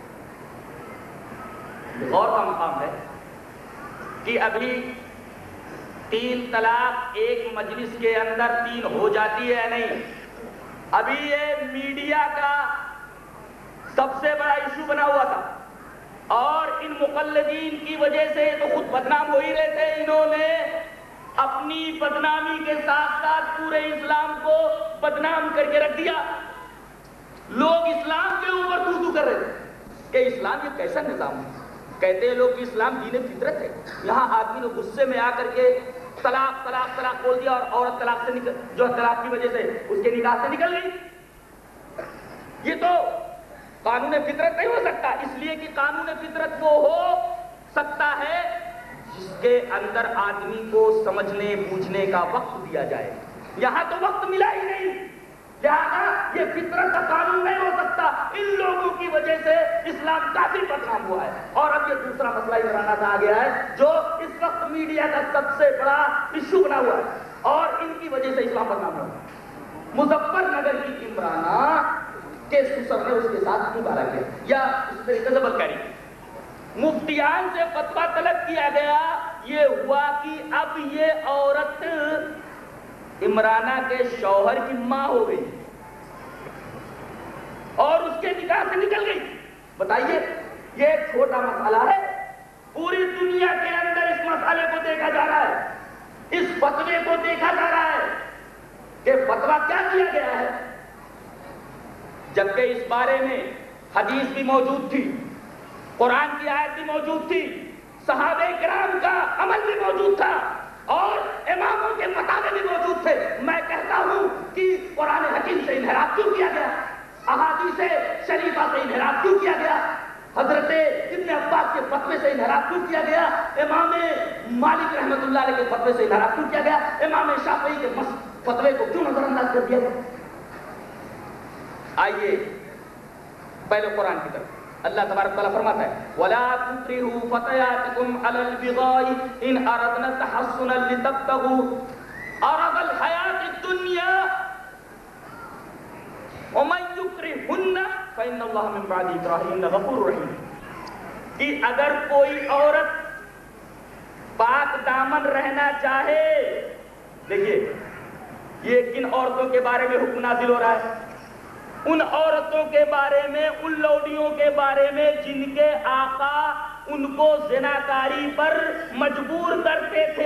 غور کا مقام ہے کہ ابھی تین طلاق ایک مجلس کے اندر تین ہو جاتی ہے یا نہیں؟ ابھی یہ میڈیا کا سب سے بڑا ایشو بنا ہوا تھا اور ان مقلدین کی وجہ سے تو خود بدنام ہو ہی رہے تھے. انہوں نے اپنی بدنامی کے ساتھ ساتھ پورے اسلام کو بدنام کر کے رکھ دیا. لوگ اسلام کے اوپر تو کر رہے تھے کہ اسلام یہ کیسا نظام ہے. کہتے ہیں لوگ کہ اسلام دین فطرت ہے. یہاں آدمی نے غصے میں آ کر کے طلاق طلاق طلاق بول دیا اور عورت طلاق سے نکل جو طلاق کی وجہ سے اس کے نکاح سے نکل گئی. یہ تو قانون فطرت نہیں ہو سکتا، اس لیے کہ قانون فطرت وہ ہو سکتا ہے جس کے اندر آدمی کو سمجھنے بوجھنے کا وقت دیا جائے. یہاں تو وقت ملا ہی نہیں، لہذا یہ فطرت کا قانون نہیں ہو سکتا. ان لوگوں کی وجہ سے اسلام کافی بدنام ہوا ہے. اور اب یہ دوسرا مسئلہ عمرانہ کا آ گیا ہے جو اس وقت میڈیا کا سب سے بڑا ایشو بنا ہوا ہے اور ان کی وجہ سے اسلام بدنام ہوا ہے. مظفر نگر کی عمرانہ کے سسر نے اس کے ساتھ مبارہ کیا یا اس طریقے سے بدکاری کی. مفتیان سے فتویٰ طلب کیا گیا. یہ ہوا کہ اب یہ عورت عمرانہ کے شوہر کی ماں ہو گئی اور اس کے نکاح سے نکل گئی. بتائیے یہ ایک چھوٹا مسئلہ ہے، پوری دنیا کے اندر اس مسئلے کو دیکھا جا رہا ہے، اس فتوے کو دیکھا جا رہا ہے کہ فتویٰ کیا کیا گیا ہے، جبکہ اس بارے میں حدیث بھی موجود تھی، قرآن کی آیت بھی موجود تھی، صحابہ کرام کا عمل بھی موجود تھا اور اماموں کے فتاوے بھی موجود تھے. میں کہتا ہوں کہ قرآن حکیم سے انحراف کیوں کیا گیا، احادیث شریفہ سے انحراف کیوں کیا گیا، حضرت ابن عباس کے فتوے سے انحراف کیوں کیا گیا، امام مالک رحمۃ اللہ علیہ کے فتوے سے انحراف کیوں کیا گیا، امام شافعی کے فتوے کو کیوں نظر انداز کر دیا گیا. آئیے پہلے قرآن کی طرف. اللہ تبارک تعالیٰ فرماتا ہے وَلَا تُكْرِهُوا فَتَيَاتِكُمْ عَلَى الْبِغَاءِ إِنْ أَرَدْنَا تَحَصُّنًا لِتَبْتَغُوا عَرَضَ الْحَيَاةِ الدُّنْيَا وَمَن يُكْرِهُنَّ فَإِنَّ اللَّهَ مِن بَعْدِ إِكْرَاهِهِنَّ غَفُورٌ رَحِيمٌ. کہ اگر کوئی عورت پاک دامن رہنا چاہے، دیکھیے یہ کن عورتوں کے بارے میں حکم نازل ہو رہا ہے، ان عورتوں کے بارے میں، ان لوڈیوں کے بارے میں جن کے آقا ان کو زناکاری پر مجبور کرتے تھے.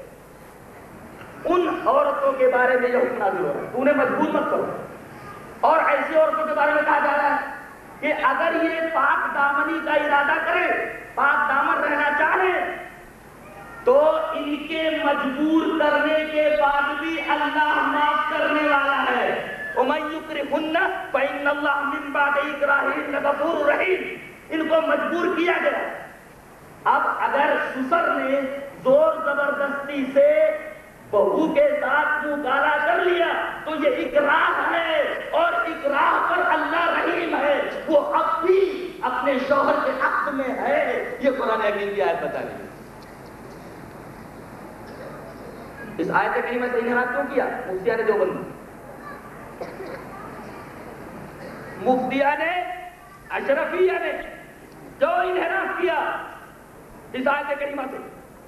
ان عورتوں کے بارے میں یہ حکم نازل ہو رہا ہے انہیں مجبور مت کرو. اور ایسی عورتوں کے بارے میں کہا جا رہا ہے کہ اگر یہ پاک دامنی کا ارادہ کرے، پاک دامن رہنا چاہے، تو ان کے مجبور کرنے کے بعد بھی اللہ معاف کرنے والا ہے. وَمَن يُكْرِهُنَّ فَإِنَّ اللَّهَ مِن بَعْدِ إِكْرَاهِهِنَّ غَفُورٌ رَحِيمٌ. ان کو مجبور کیا گیا. اب اگر سسر نے زور زبردستی سے بہو کے ساتھ منہ کالا کر لیا تو یہ اکراہ ہے اور اکراہ پر اللہ رحیم ہے. وہ اب بھی اپنے شوہر کے حق میں ہے. یہ قرآن حکیم کی آیت بتا رہی ہے. اس آیت کریمہ سے انحراف کیوں کیا مفتیان دیوبند؟ مفتیان اشرفیہ نے جو انحراف کیا اس آیت کریمہ سے.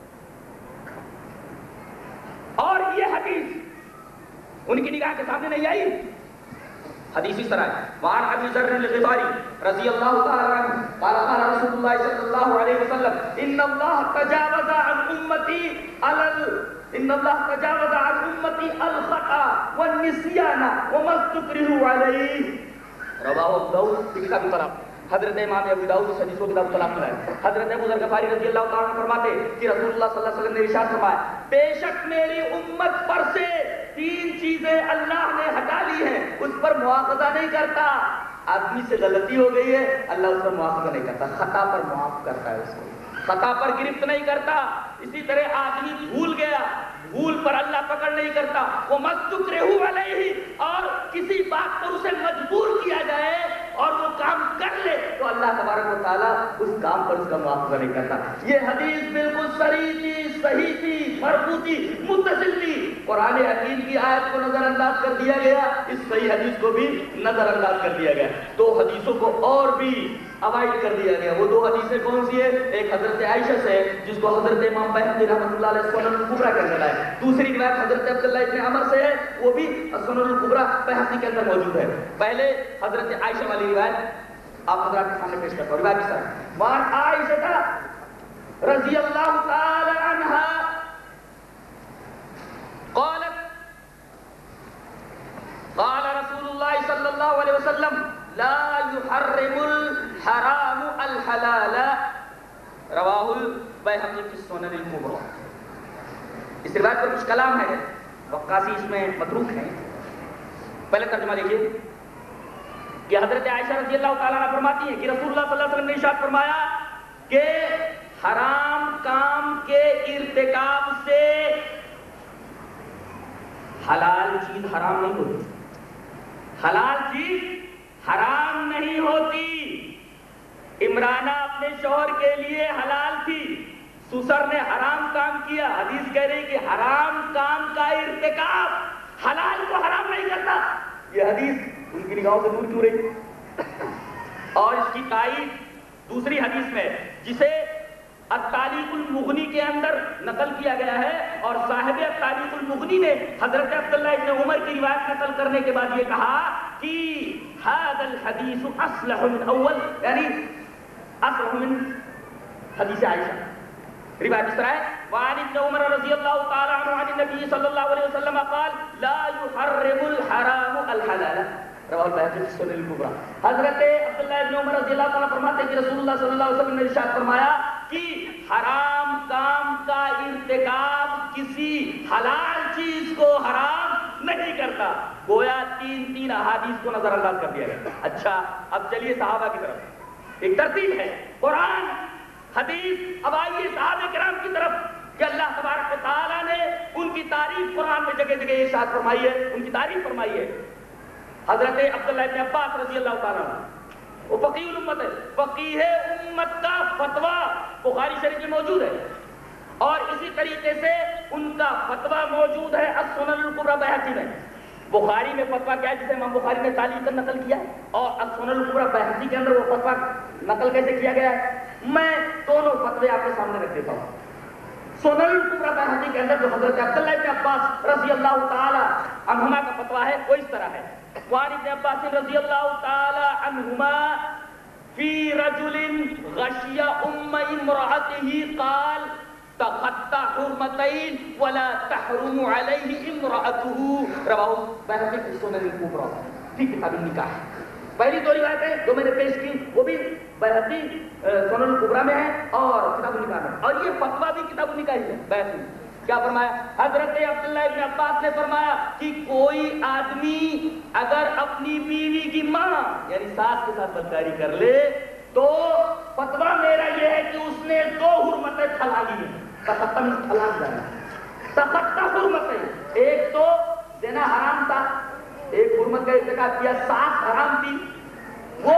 اور یہ حدیث ان کی نگاہ کے سامنے نہیں آئی. حدیث اس طرح ہے وعن ابی ذر الغفاری رضی اللہ تعالی عنہ قال قال رسول اللہ صلی اللہ علیہ وسلم ان اللہ تجاوز عن امتی علی ان اللہ تجاوز عن امتی الخطا والنسیان وما استکرهوا علیہ. رواہ ابو داؤد فی کتاب الطلاق. حضرت امام ابو داؤد اس حدیث کو کتاب الطلاق میں ہے. حضرت ابو ذر غفاری رضی اللہ تعالیٰ عنہ فرماتے کہ رسول اللہ صلی اللہ علیہ وسلم نے ارشاد فرمایا بے شک میری امت پر سے تین چیزیں اللہ نے ہٹا لی ہیں، اس پر مواخذہ نہیں کرتا. آدمی سے غلطی ہو گئی ہے اللہ اس پر مواخذہ نہیں کرتا، خطا پر معاف کرتا ہے، اس کو خطا پر گرفت نہیں کرتا. اسی طرح آدمی بھول گیا، بھول پر اللہ پکڑ نہیں کرتا. وہ مستکرہو علیہ، اور کسی بات پر اسے مجبور کیا جائے اور وہ کام کر لے تو اللہ تبارک و تعالیٰ اس کام پر اس کا معاوضہ نہیں کرتا. یہ حدیث بالکل صحیح تھی، صحیح تھی، مرفوع تھی، متصل تھی. قرآن حکیم کی آیت کو نظر انداز کر دیا گیا، اس صحیح حدیث کو بھی نظر انداز کر دیا گیا. دو حدیثوں کو اور بھی اوائڈ کر دیا گیا. وہ دو حدیثیں کون سی ہے؟ ایک حضرت عائشہ سے جس کو حضرت امام بہقی رحمۃ اللہ علیہ سنن الکبریٰ کے اندر لائے. دوسری روایت حضرت عبداللہ ابن عمر سے ہے, وہ بھی سنن الکبریٰ بہقی کے اندر موجود ہے. پہلے حضرت عائشہ والی روایت آپ حضرات کے سامنے پیش کرتا ہوں. روایت اس طرح: وعن عائشہ رضی اللہ تعالی عنہا قالت قال رسول اللہ صلی اللہ علیہ وسلم لا يحرم الحرام الحلال رواہ البیہقی فی السنن الکبریٰ. اس روایت پر کچھ کلام ہے, وقاصی اس میں متروک ہیں. پہلے ترجمہ دیکھیے کہ حضرت عائشہ رضی اللہ تعالیٰ عنہ فرماتی ہیں کہ رسول اللہ صلی اللہ علیہ وسلم نے ارشاد فرمایا کہ حرام کام کے ارتکاب سے حلال چیز حرام نہیں ہوتی. حلال چیز حرام نہیں ہوتی. عمرانہ اپنے شوہر کے لیے حلال تھی, سسر نے حرام کام کیا. حدیث کہہ رہی کہ حرام کام کا ارتکاب حلال کو حرام نہیں کرتا. یہ حدیث ان کی نگاہوں سے دور کیوں رہی؟ اور اس کی تائید دوسری حدیث میں جسے التعلیق المغنی کے اندر نقل کیا گیا ہے, اور صاحب التعلیق المغنی نے حضرت عبداللہ ابن عمر کی روایت نقل کرنے کے بعد یہ کہا کہ هذا الحدیث اصلح من اول, یعنی اصلح من حدیث عائشہ. روایت اس طرح ہے: وعن ابن عمر رضی اللہ تعالی عنہ عن النبی صلی اللہ علیہ وسلم قال لا يحرم الحرام الحلال رواہ البیہقی فی السنن الکبریٰ. حضرت عبداللہ ابن عمر رضی اللہ تعالیٰ فرماتے ہیں کہ رسول اللہ صلی اللہ علیہ وسلم نے ارشاد فرمایا کہ حرام کام کا ارتکاب کسی حلال چیز کو حرام نہیں کرتا. گویا تین تین احادیث کو نظر انداز کر دیا گیا. اچھا, اب چلیے صحابہ کی طرف. ایک ترتیب ہے قرآن حدیث, اب آئیے صحابہ کرام کی طرف کہ اللہ تبارک و تعالیٰ نے ان کی تعریف قرآن میں جگہ جگہ ارشاد فرمائی ہے, ان کی تعریف فرمائی ہے. حضرت عبداللہ ابن عباس رضی اللہ تعالیٰ وہ فقیہ الامت ہے, فقیہ امت کا فتویٰ بخاری شریف میں موجود ہے, اور اسی طریقے سے ان کا فتویٰ موجود ہے السنن الکبریٰ بہقی میں. بخاری میں فتویٰ کیا ہے جسے امام بخاری نے تعلیقاً نقل کیا ہے, اور السنن الکبریٰ بہقی کے اندر وہ فتویٰ نقل کیسے کیا گیا ہے. میں دونوں فتوے آپ کے سامنے رکھ دیتا ہوں. سنن الکبریٰ بہقی کے اندر جو حضرت عبداللہ ابن عباس رضی اللہ تعالی عنہما کا فتویٰ ہے وہ اس طرح ہے: وعن ابن عباس رضی اللہ تعالی عنہما فی رجل غشی ام امرأته قال تخطى حرمتين ولا تحرم عليه امرأته رواہ بہقی فی السنن الکبریٰ فی کتاب النکاح. پہلی دو روایتیں جو میں نے پیش کی وہ بھی بہقی سنن الکبریٰ میں ہے اور کتاب النکاح میں, اور یہ فتویٰ بھی کتاب النکاح ہی ہے بہقی. کیا فرمایا حضرت عبداللہ ابن عباس نے فرمایا کہ کوئی آدمی اگر اپنی بیوی کی ماں یعنی ساس کے ساتھ بدکاری کر لے تو فتویٰ میرا یہ ہے کہ اس نے دو حرمتیں پھیلا لی ہیں. تختم پھیلا جانا تختہ حرمتیں, ایک تو زنا حرام تھا, ایک حرمت کا ارتکاب کیا, ساس حرام تھی, وہ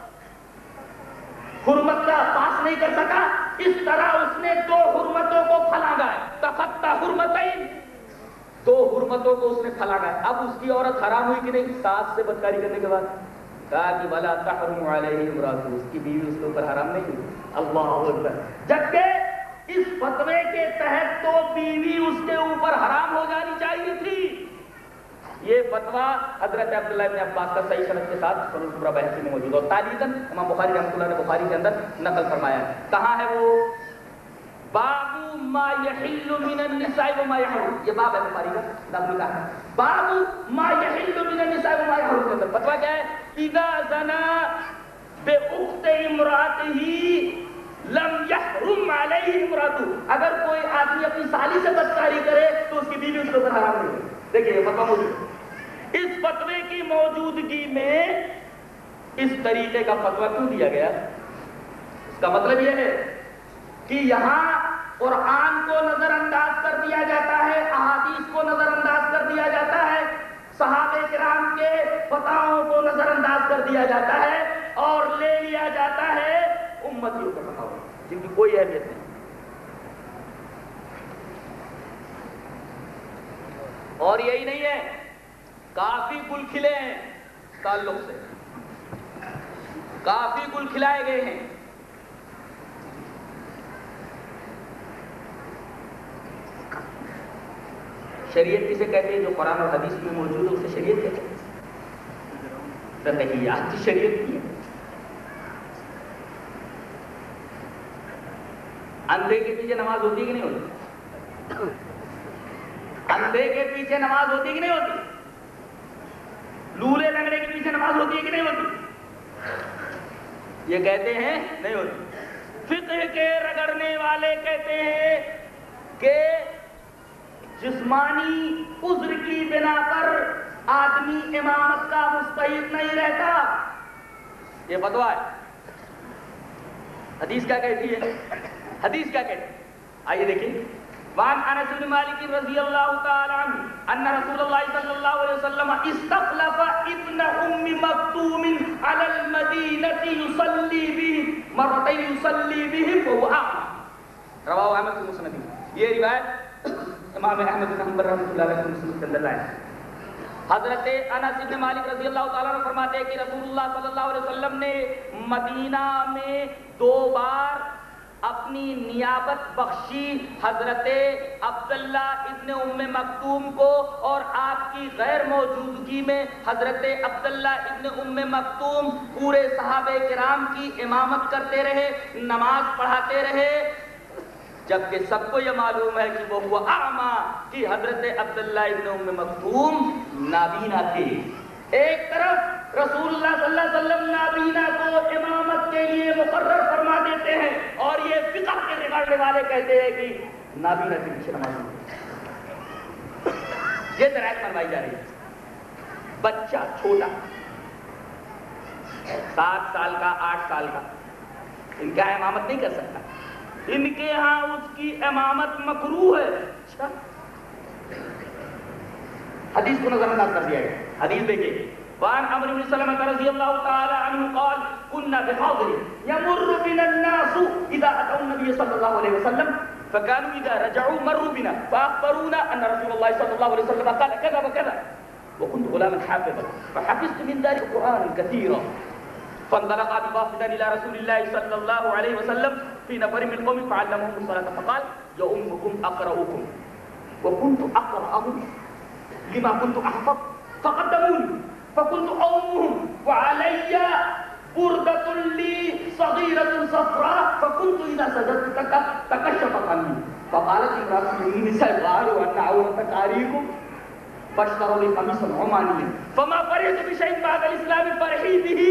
حرمت کا پاس نہیں کر سکا, اس طرح اس نے دو حرمتوں کو پھلانگا ہے. تخطہ حرمتین, دو حرمتوں کو اس نے پھلانگا ہے. اب اس کی عورت حرام ہوئی کہ نہیں ساس سے بدکاری کرنے کے بعد؟ کہا کہ ولا تحرم علیہ امرأتہ, اس کی بیوی اس کے اوپر حرام نہیں ہوئی. اللہ اکبر. جبکہ اس فتوے کے تحت تو بیوی اس کے اوپر حرام ہو جانی چاہیے تھی. یہ فتویٰ حضرت عبداللہ ابن عباس کا صحیح سند کے ساتھ سنن الکبریٰ بہقی میں موجود ہے, اور تعلیقاً امام بخاری رحمۃ اللہ نے بخاری کے اندر نقل فرمایا ہے. کہاں ہے وہ؟ باب ما یحل من النساء وما یحرم, یہ باب ہے بخاری کا کتاب نکاح ہے. باب ما یحل من النساء وما یحرم کے اندر فتویٰ کیا ہے؟ اذا زنا باخت امرأته لم یحرم علیہ امرأتہ, اگر کوئی آدمی اپنی سالی سے بدکاری کرے تو اس کی بیوی اس کے اوپر حرام نہیں ہے. دیکھیے یہ فتویٰ موجود ہے. اس فتوے کی موجودگی میں اس طریقے کا فتویٰ کیوں دیا گیا؟ اس کا مطلب یہ ہے کہ یہاں قرآن کو نظر انداز کر دیا جاتا ہے, احادیث کو نظر انداز کر دیا جاتا ہے, صحابہ کرام کے فتاووں کو نظر انداز کر دیا جاتا ہے, اور لے لیا جاتا ہے امتیوں کے فتاوے جن کی کوئی اہمیت نہیں. اور یہی نہیں ہے, کافی گل کھلے ہیں تعلق سے. کافی گل کھلائے گئے ہیں. شریعت کسے کہتے ہیں؟ جو قرآن اور حدیث میں موجود ہے اسے شریعت کہتے ہیں. فقہیات کی شریعت کی ہے. اندھے کے پیچھے نماز ہوتی کہ نہیں ہوتی؟ اندھے کے پیچھے نماز ہوتی کہ نہیں ہوتی؟ لولے لنگڑے کے پیچھے نماز ہوتی ہے کہ نہیں ہوتی؟ یہ کہتے ہیں نہیں ہوتی. فقہ کے رگڑنے والے کہتے ہیں کہ جسمانی عذر کی بنا پر آدمی امامت کا مستحق نہیں رہتا. یہ فتویٰ ہے. حدیث کیا کہتی ہے؟ حدیث کیا کہتی ہے؟ آئیے دیکھیں. وعن انس بن مالک رضی اللہ تعالی عنہ ان رسول اللہ صلی اللہ علیہ وسلم استخلف ابن ام مکتوم علی المدینہ یصلی بهم مرتين یصلی بهم وهو اعمى. رواه احمد بن مسند. یہ روایت امام احمد بن حنبل رحمۃ اللہ علیہ مسلم کے اندر لائے. حضرت انس بن مالک رضی اللہ تعالیٰ عنہ فرماتے ہیں کہ رسول اللہ صلی اللہ علیہ وسلم نے مدینہ میں دو بار اپنی نیابت بخشی حضرت عبداللہ ابن ام مکتوم کو، اور آپ کی غیر موجودگی میں حضرت عبداللہ ابن ام مکتوم پورے صحابہ کرام کی امامت کرتے رہے، نماز پڑھاتے رہے، جبکہ سب کو یہ معلوم ہے کہ وہ ہوا اعمیٰ، کہ حضرت عبداللہ ابن ام مکتوم نابینا تھے. ایک طرف رسول اللہ صلی اللہ علیہ وسلم نابینا کو امامت کے لیے مقرر فرما دیتے ہیں، اور یہ فقہ کے رگڑنے والے کہتے ہیں کہ نابینا کے پیچھے نماز نہیں. یہ درائق منوائی جا رہی ہے. بچہ چھوٹا سات سال کا آٹھ سال کا ان کا امامت نہیں کر سکتا. ان کے ہاں اس کی امامت مکروہ ہے. اچھا حدیث کو نظر انداز کر دیا گیا. حدیث دیکھیے. وعن عمرو بن سلمة رضی اللہ تعالی عنہ قال كنا بحاضر يمر بنا الناس اذا اتوا النبي صلی اللہ علیہ وسلم فكانوا اذا رجعوا مروا بنا فاخبرونا ان رسول الله صلی اللہ علیہ وسلم قال كذا وكذا وكنت غلاما حافظا فحفظت من ذلك قرانا كثيرا فانطلق ابي وافدا الى رسول الله صلى الله عليه وسلم في نفر من قوم فعلمهم الصلاه فقال يؤمكم اقرؤكم وكنت اقرأهم لما كنت احفظ فقدموني فكنت أمهم وعلي بردة لي صغيرة صفراء فكنت إذا سجدت تكشفت عني فقالت امرأة من النساء قالوا أن عورتك أريكم فاشتروا لي قميصا عمانيا فما فرحت بشيء بعد الإسلام فرحي به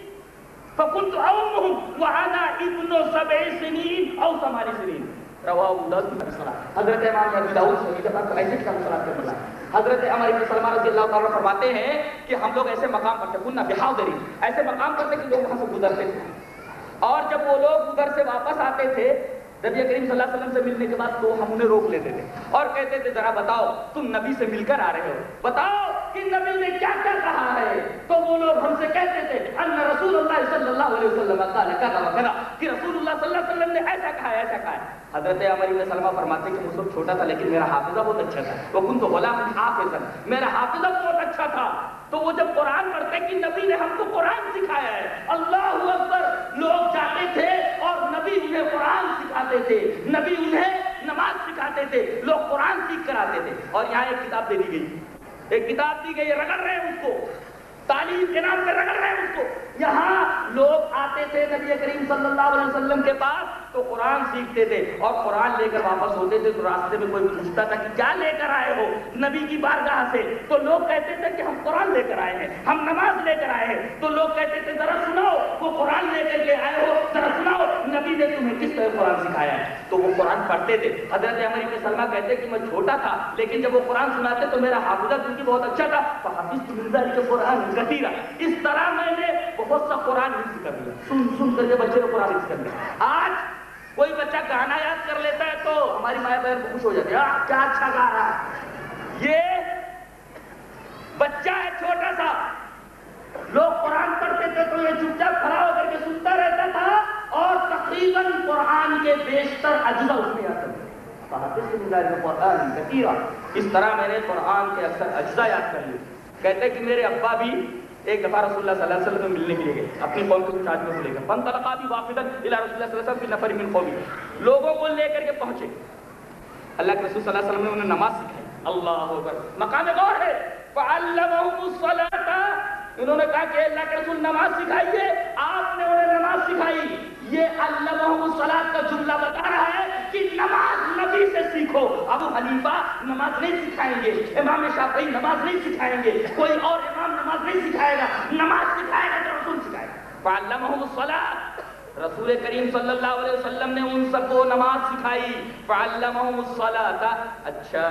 فكنت أمهم وأنا ابن سبع سنين أو ثمان سنين. رواه داؤد بن سلام. حضرت امام ابو داؤد شہید پر ایسے کتاب صلاۃ کرتا ہے. حضرت عمر بن سلمہ رضی اللہ تعالیٰ عنہ فرماتے ہیں کہ ہم لوگ ایسے مقام پر تھے، کننا بحاضرین، ایسے مقام پر تھے کہ لوگ وہاں سے گزرتے تھے، اور جب وہ لوگ ادھر سے واپس آتے تھے نبی کریم صلی اللہ علیہ وسلم سے ملنے کے بعد تو ہم انہیں روک لیتے تھے اور کہتے تھے ذرا بتاؤ تم نبی سے مل کر آ رہے ہو، بتاؤ کہ نبی نے کیا کر رہا ہے. تو وہ لوگ ہم سے کہتے تھے ان رسول اللہ صلی اللہ علیہ وسلم قال کذا وکذا، کہ رسول اللہ صلی اللہ علیہ وسلم نے ایسا کہا ہے ایسا کہا ہے. حضرت عمر بن سلمہ فرماتے ہیں کہ اس وقت چھوٹا تھا لیکن میرا حافظہ بہت اچھا تھا. وکنت غلاما حافظا، میرا حافظہ بہت اچھا تھا. تو وہ جب قرآن پڑھتے کہ نبی نے ہم کو قرآن سکھایا ہے، اللہ اکبر، لوگ جاتے تھے اور نبی انہیں قرآن سکھاتے تھے، نبی انہیں نماز سکھاتے تھے، لوگ قرآن سیکھ کر آتے تھے. اور یہاں ایک کتاب دے دی گئی، ایک کتاب دی گئی، رگڑ رہے ہیں اس کو، تعلیم کے نام پہ رگڑ رہے ہیں اس کو. یہاں لوگ آتے تھے نبی کریم صلی اللہ علیہ وسلم کے پاس تو قرآن سیکھتے تھے اور قرآن لے کر واپس ہوتے تھے. تو راستے میں کوئی پوچھتا تھا کہ کیا لے کر آئے ہو نبی کی بارگاہ سے، تو لوگ کہتے تھے کہ ہم قرآن لے کر آئے ہیں، ہم نماز لے کر آئے ہیں. تو لوگ کہتے تھے ذرا سناؤ وہ قرآن لے کر کے آئے ہو، ذرا سناؤ نبی نے تمہیں کس طرح قرآن سکھایا ہے. تو وہ قرآن پڑھتے تھے. حضرت عمر بن سلمہ کہتے کہ میں چھوٹا تھا لیکن جب وہ قرآن سناتے تو میرا حافظہ کیونکہ بہت اچھا تھا، فحفظت من ذلك قرآن کثیرا، اس طرح میں نے بہت سا قرآن حفظ کر لیا. سن سن کر کے بچے کو قرآن حفظ کر لیا. آج کوئی بچہ گانا یاد کر لیتا ہے تو ہماری ماں بہن خوش ہو جاتی ہے، کیا اچھا گا رہا ہے. یہ بچہ ہے چھوٹا سا، لوگ قرآن پڑھتے تھے تو یہ چپ چاپ کھڑا ہو کر کے سنتا رہتا تھا اور تقریباً قرآن کے بیشتر اجزا اس میں آتے تھے. قرآن کثیرا، اس طرح میں نے قرآن کے اکثر اجزا یاد کر لیے. کہتے کہ میرے ابا بھی ایک دفعہ رسول اللہ صلی اللہ علیہ وسلم سے ملنے کے لیے گئے، اپنی قوم کے کچھ آدمیوں کو لے کر، فانطلقا بوافدا الی رسول اللہ صلی اللہ علیہ وسلم فی نفر من قومه، لوگوں کو لے کر کے پہنچے، اللہ کے رسول صلی اللہ علیہ وسلم نے انہیں نماز سکھائی، اللہ اکبر، مقام غور ہے، فعلمهم الصلاۃ، انہوں نے کہا کہ اللہ کے رسول نماز سکھائیے، آپ نے انہیں نماز سکھائی۔ یہ علمهم الصلاۃ کا جملہ بتا رہا ہے کہ نماز نبی سے سیکھو۔ ابو حنیفہ نماز نہیں سکھائیں گے، امام شافعی نماز نہیں سکھائیں گے، کوئی اور امام نماز نہیں سکھائے گا، نماز سکھائے گا تو رسول سکھائے گا۔ فعلمهم الصلاۃ، رسول کریم صلی اللہ علیہ وسلم نے ان سب کو نماز سکھائی، فعلمهم الصلاۃ۔ اچھا،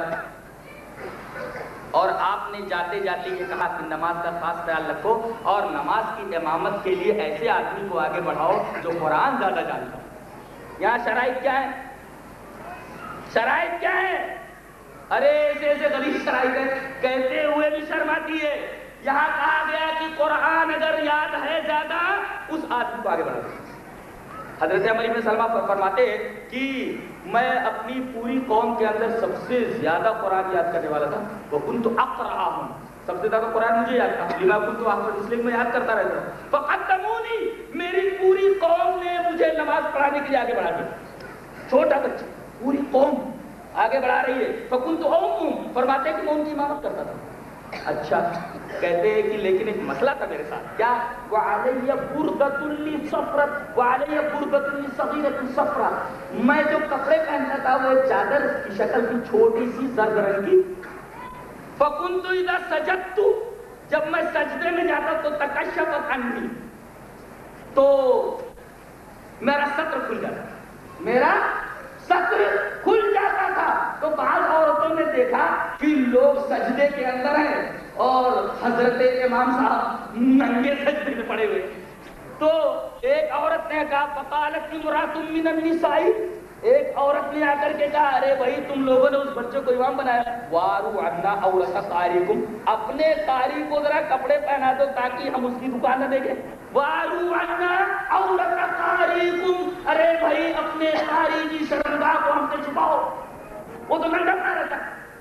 اور آپ نے جاتے جاتے یہ کہا کہ نماز کا خاص خیال رکھو اور نماز کی امامت کے لیے ایسے آدمی کو آگے بڑھاؤ جو قرآن زیادہ جانتا ہو۔ یہاں شرائط کیا ہے؟ شرائط کیا ہے؟ ارے ایسے ایسے غریب شرائط ہے، کہتے ہوئے بھی شرم آتی ہے۔ یہاں کہا گیا کہ قرآن اگر یاد ہے زیادہ اس آدمی کو آگے بڑھاؤ۔ حضرت عمر بن سلمہ فرماتے ہیں کہ میں اپنی پوری قوم کے اندر سب سے زیادہ قرآن یاد کرنے والا تھا، وہ کن تو اقرأہم، سب سے زیادہ قرآن مجھے یاد تھا، لما کنت احفظ، اس لیے میں یاد کرتا رہتا ہوں۔ فقدمونی، میری پوری قوم نے مجھے نماز پڑھانے کے لیے آگے بڑھا دیا۔ چھوٹا بچہ، پوری قوم آگے بڑھا رہی ہے، فکنت امم، فرماتے ہیں کہ میں ان کی امامت کرتا تھا۔ اچھا، کہتے ہیں کہ لیکن ایک مسئلہ تھا میرے ساتھ، کیا؟ وعلیہ بردۃ صفرۃ، وعلیہ بردۃ صغیرۃ صفرا، میں جو کپڑے پہنتا تھا وہ ایک چادر کی شکل کی چھوٹی سی زرد رنگ کی۔ فکنت اذا سجدت، جب میں سجدے میں جاتا تو تکشفت عنی، تو میرا سطر کھل جاتا، میرا سطر کھل جاتا تھا۔ تو بعض عورتوں نے دیکھا کہ لوگ سجدے کے اندر ہیں اور حضرت امام صاحب ننگے سجدے میں پڑے ہوئے، تو ایک عورت نے کہا فقالت امرأۃ من النساء، ایک عورت نے آ کر کے کہا ارے بھائی تم لوگوں نے اس بچے کو امام بنایا، وارو عنا عورت قاریکم، اپنے قاری کو ذرا کپڑے پہنا دو تاکہ ہم اس کی دکان نہ دیکھیں۔ وارو عنا عورت قاریکم، ارے بھائی اپنے قاری کی شرمگاہ کو ہم سے چھپاؤ، وہ تو ننگا پڑا رہتا۔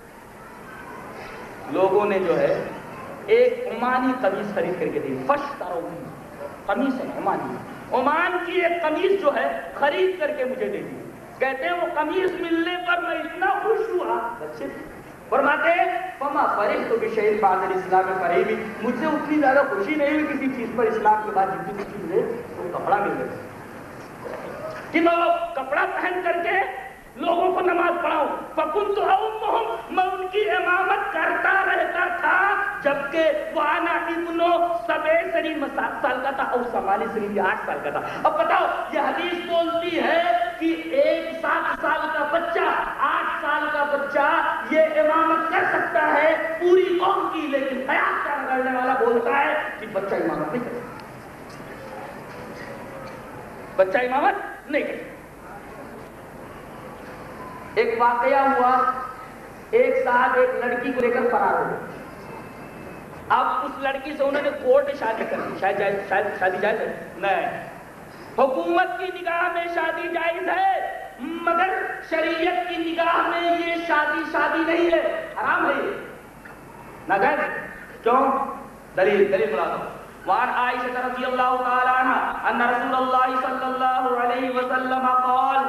لوگوں نے جو ہے ایک عمانی قمیص خرید کر کے دی، فشتروا، قمیص ہے عمانی، عمان کی ایک قمیص جو ہے خرید کر کے مجھے دے دی۔ کہتے ہیں وہ قمیص ملنے پر میں اتنا خوش ہوا، بچے فرماتے ہیں فما فرحت بشیء بعد الاسلام قریب، مجھ سے اتنی زیادہ خوشی نہیں ہوئی کسی چیز پر اسلام کے بعد جتنی خوشی مجھے وہ کپڑا مل گیا کہ میں وہ کپڑا پہن کر کے لوگوں کو نماز پڑھاؤں۔ فکنت امہم، میں ان کی امامت کرتا رہتا تھا جبکہ وانا ابن سبع سنین، سات سال کا تھا، اور ثمانی سنین آٹھ سال کا تھا۔ اب بتاؤ یہ حدیث بولتی ہے کہ ایک سات سال کا بچہ، آٹھ سال کا بچہ یہ امامت کر سکتا ہے پوری قوم کی، لیکن قیاس کا کرنے والا بولتا ہے کہ بچہ امامت نہیں کر سکتا، بچہ امامت نہیں کر سکتا۔ ایک واقعہ ہوا، ایک صاحب ایک لڑکی کو لے کر فرار ہو گئے، اب اس لڑکی سے انہوں نے کورٹ شادی کر دی، شاید جائز، شاید شادی جائز ہے نہیں، حکومت کی نگاہ میں شادی جائز ہے مگر شریعت کی نگاہ میں یہ شادی شادی نہیں ہے، حرام ہے، ناجائز ہے۔ کیوں؟ دلیل دلیل بلا دو۔ وعن عائشہ رضی اللہ تعالی عنہ ان رسول اللہ صلی اللہ علیہ وسلم قال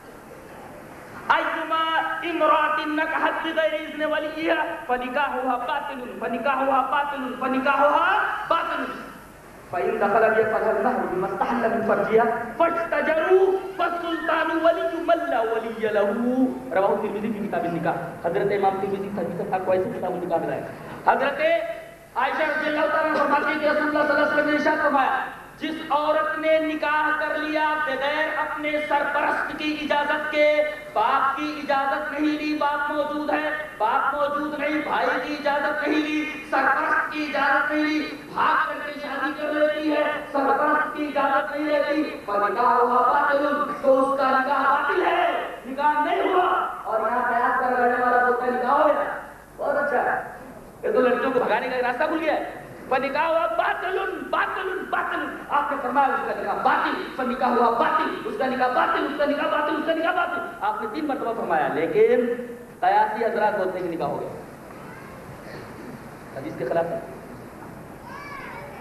ایما امرأۃ نکحت بغیر اذن ولیها فنکاحها باطل فنکاحها باطل فنکاحها باطل فإن دخل بها فلها المهر بما استحل من فرجها فاشتجروا فالسلطان ولي من لا ولي له، رواه الترمذی في کتاب النکاح۔ حضرت امام ترمذی حدیث پاک کو ایسے کتاب النکاح میں لایا۔ حضرت عائشہ رضی اللہ تعالیٰ عنہ فرماتی ہے کہ رسول اللہ صلی اللہ علیہ وسلم نے ارشاد فرمایا جس عورت نے نکاح کر لیا بغیر اپنے سرپرست کی اجازت کے، باپ کی اجازت نہیں لی، باپ موجود ہے، باپ موجود نہیں، بھائی کی اجازت نہیں لی، سرپرست کی اجازت نہیں لی، بھاگ کر کے شادی کر لیتی ہے، سرپرست کی اجازت نہیں لیتی، فنکاحها باطل، تو اس کا نکاح باطل ہے، نکاح نہیں ہوا۔ اور یہاں قیاس کر رہنے والا بولتا ہے نکاح ہو گیا، بہت اچھا ہے، یہ تو لڑکیوں کو بھگانے کا راستہ کھل گیا ہے۔ فنکاح ہوا باطل باطل باطل، آپ نے فرمایا اس کا نکاح باطل، فنکاح ہوا باطل، اس کا نکاح باطل، اس کا نکاح باطل، اس کا نکاح باطل، آپ نے تین مرتبہ فرمایا، لیکن قیاسی حضرات بولتے ہیں کہ نکاح ہو گیا، حدیث کے خلاف ہے۔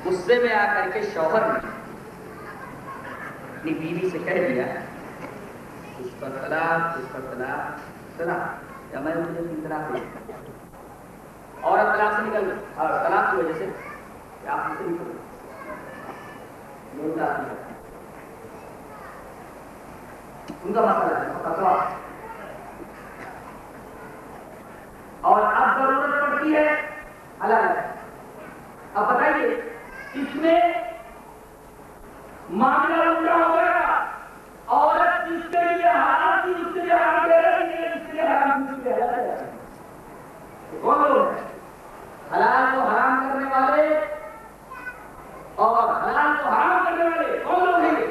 غصے میں آ کر کے شوہر نے اپنی بیوی سے کہہ دیا اس پر طلاق، اس پر طلاق، طلاق یا میں مجھے تین طلاق دے عورت طلاق سے نکل گئی اور طلاق کی وجہ سے کہ آپ مجھ سے نکل گئے ان کا مسئلہ ہے فتوا، اور اب ضرورت پڑتی ہے حلال۔ اب بتائیے اس میں معاملہ الٹا ہو گیا، عورت جس کے لیے حرام تھی اس کے لیے حرام دے رہی ہے، جس کے لیے حرام تھی اس کے لیے حلال دے رہی ہے۔ کون لوگ ہیں؟ حلال کو حرام کرنے والے اور حلال کو حرام کرنے والے کون لوگ ہیں؟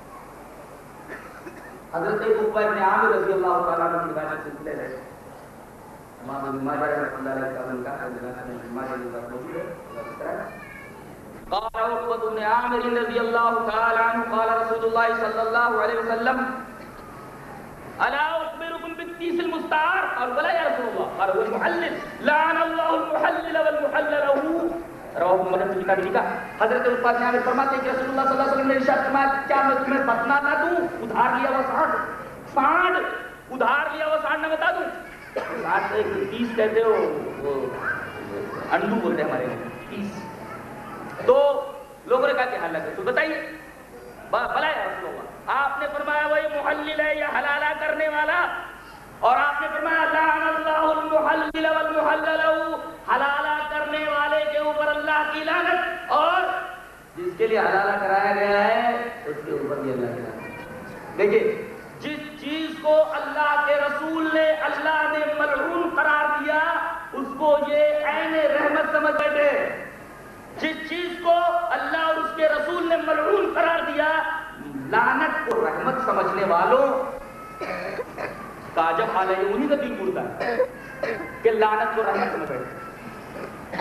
حضرت عقبہ بن عامر رضی اللہ تعالیٰ عنہ کی روایت سے سلسلے ہے، امام ابن ماجہ رحمۃ اللہ علیہ کا من کا ہے، ابن ماجہ کی روایت موجود ہے۔ قال عقبہ بن عامر رضی اللہ تعالیٰ عنہ قال رسول اللہ صلی اللہ علیہ وسلم الا اخبركم بالتيس المستعار؟ قال بلى يا رسول الله، قال هو المحلل، لعن الله المحلل والمحلل له، رواه مسلم کا لکھا۔ حضرت عقبہ بن عامر فرماتے ہیں کہ رسول اللہ صلی اللہ علیہ وسلم نے ارشاد فرمایا کیا میں تمہیں بتنا نہ دوں؟ ادھار لیا ہوا سانڈ سانڈ ادھار لیا ہوا سانڈ نہ بتا دوں؟ سانڈ سے تیس کہتے ہو، وہ انڈو بولتے ہیں ہمارے یہاں تیس۔ تو لوگوں نے کہا کہ حل لگے تو بتائیے بھلا یا رسول اللہ، آپ نے فرمایا وہی محلل ہے یا حلالہ کرنے والا، اور آپ نے فرمایا لعن اللہ المحلل والمحلل، حلالہ کرنے والے کے اوپر اللہ کی لعنت، اور جس کے لیے حلالہ کرایا گیا ہے اس کے اوپر بھی اللہ کی لعنت۔ دیکھیے جس چیز کو اللہ کے رسول نے اللہ نے ملعون قرار دیا اس کو یہ عین رحمت سمجھ بیٹھے، جس چیز کو اللہ اور اس کے رسول نے ملعون قرار دیا لعنت کو رحمت سمجھنے والوں کا جب حال ہے انہی کا دل مڑتا ہے کہ لعنت کو رحمت سمجھ بیٹھے۔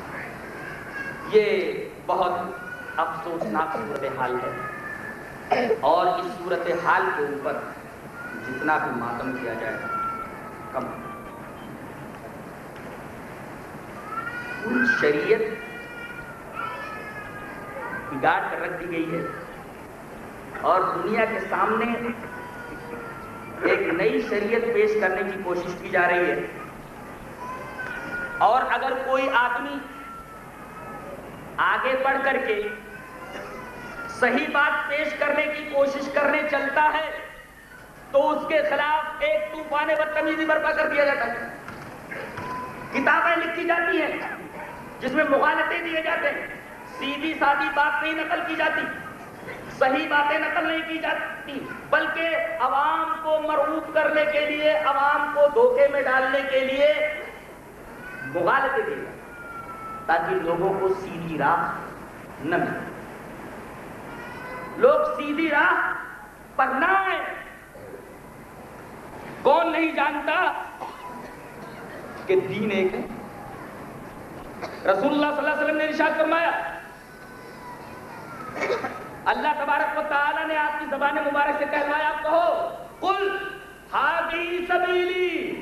یہ بہت افسوسناک صورتحال ہے، اور اس صورتحال کے اوپر جتنا بھی ماتم کیا جائے کم۔ پوری شریعت بگاڑ کر رکھ دی گئی ہے، اور دنیا کے سامنے ایک نئی شریعت پیش کرنے کی کوشش کی جا رہی ہے، اور اگر کوئی آدمی آگے بڑھ کر کے صحیح بات پیش کرنے کی کوشش کرنے چلتا ہے تو اس کے خلاف ایک طوفان بدتمیزی برپا کر دیا جاتا ہے۔ کتابیں لکھی جاتی ہیں جس میں مغالطے دیے جاتے ہیں، سیدھی سادھی بات نہیں نقل کی جاتی، صحیح باتیں نقل نہیں کی جاتی، بلکہ عوام کو مرعوب کرنے کے لیے، عوام کو دھوکے میں ڈالنے کے لیے مغالطے دیے جاتے تاکہ لوگوں کو سیدھی راہ نہ ملے، لوگ سیدھی راہ پر نہ آئے۔ کون نہیں جانتا کہ دین ایک ہے؟ رسول اللہ صلی اللہ علیہ وسلم نے ارشاد فرمایا، اللہ تبارک و تعالی نے آپ کی زبان مبارک سے کہلوایا، آپ کہو قل ہذہ سبیلی،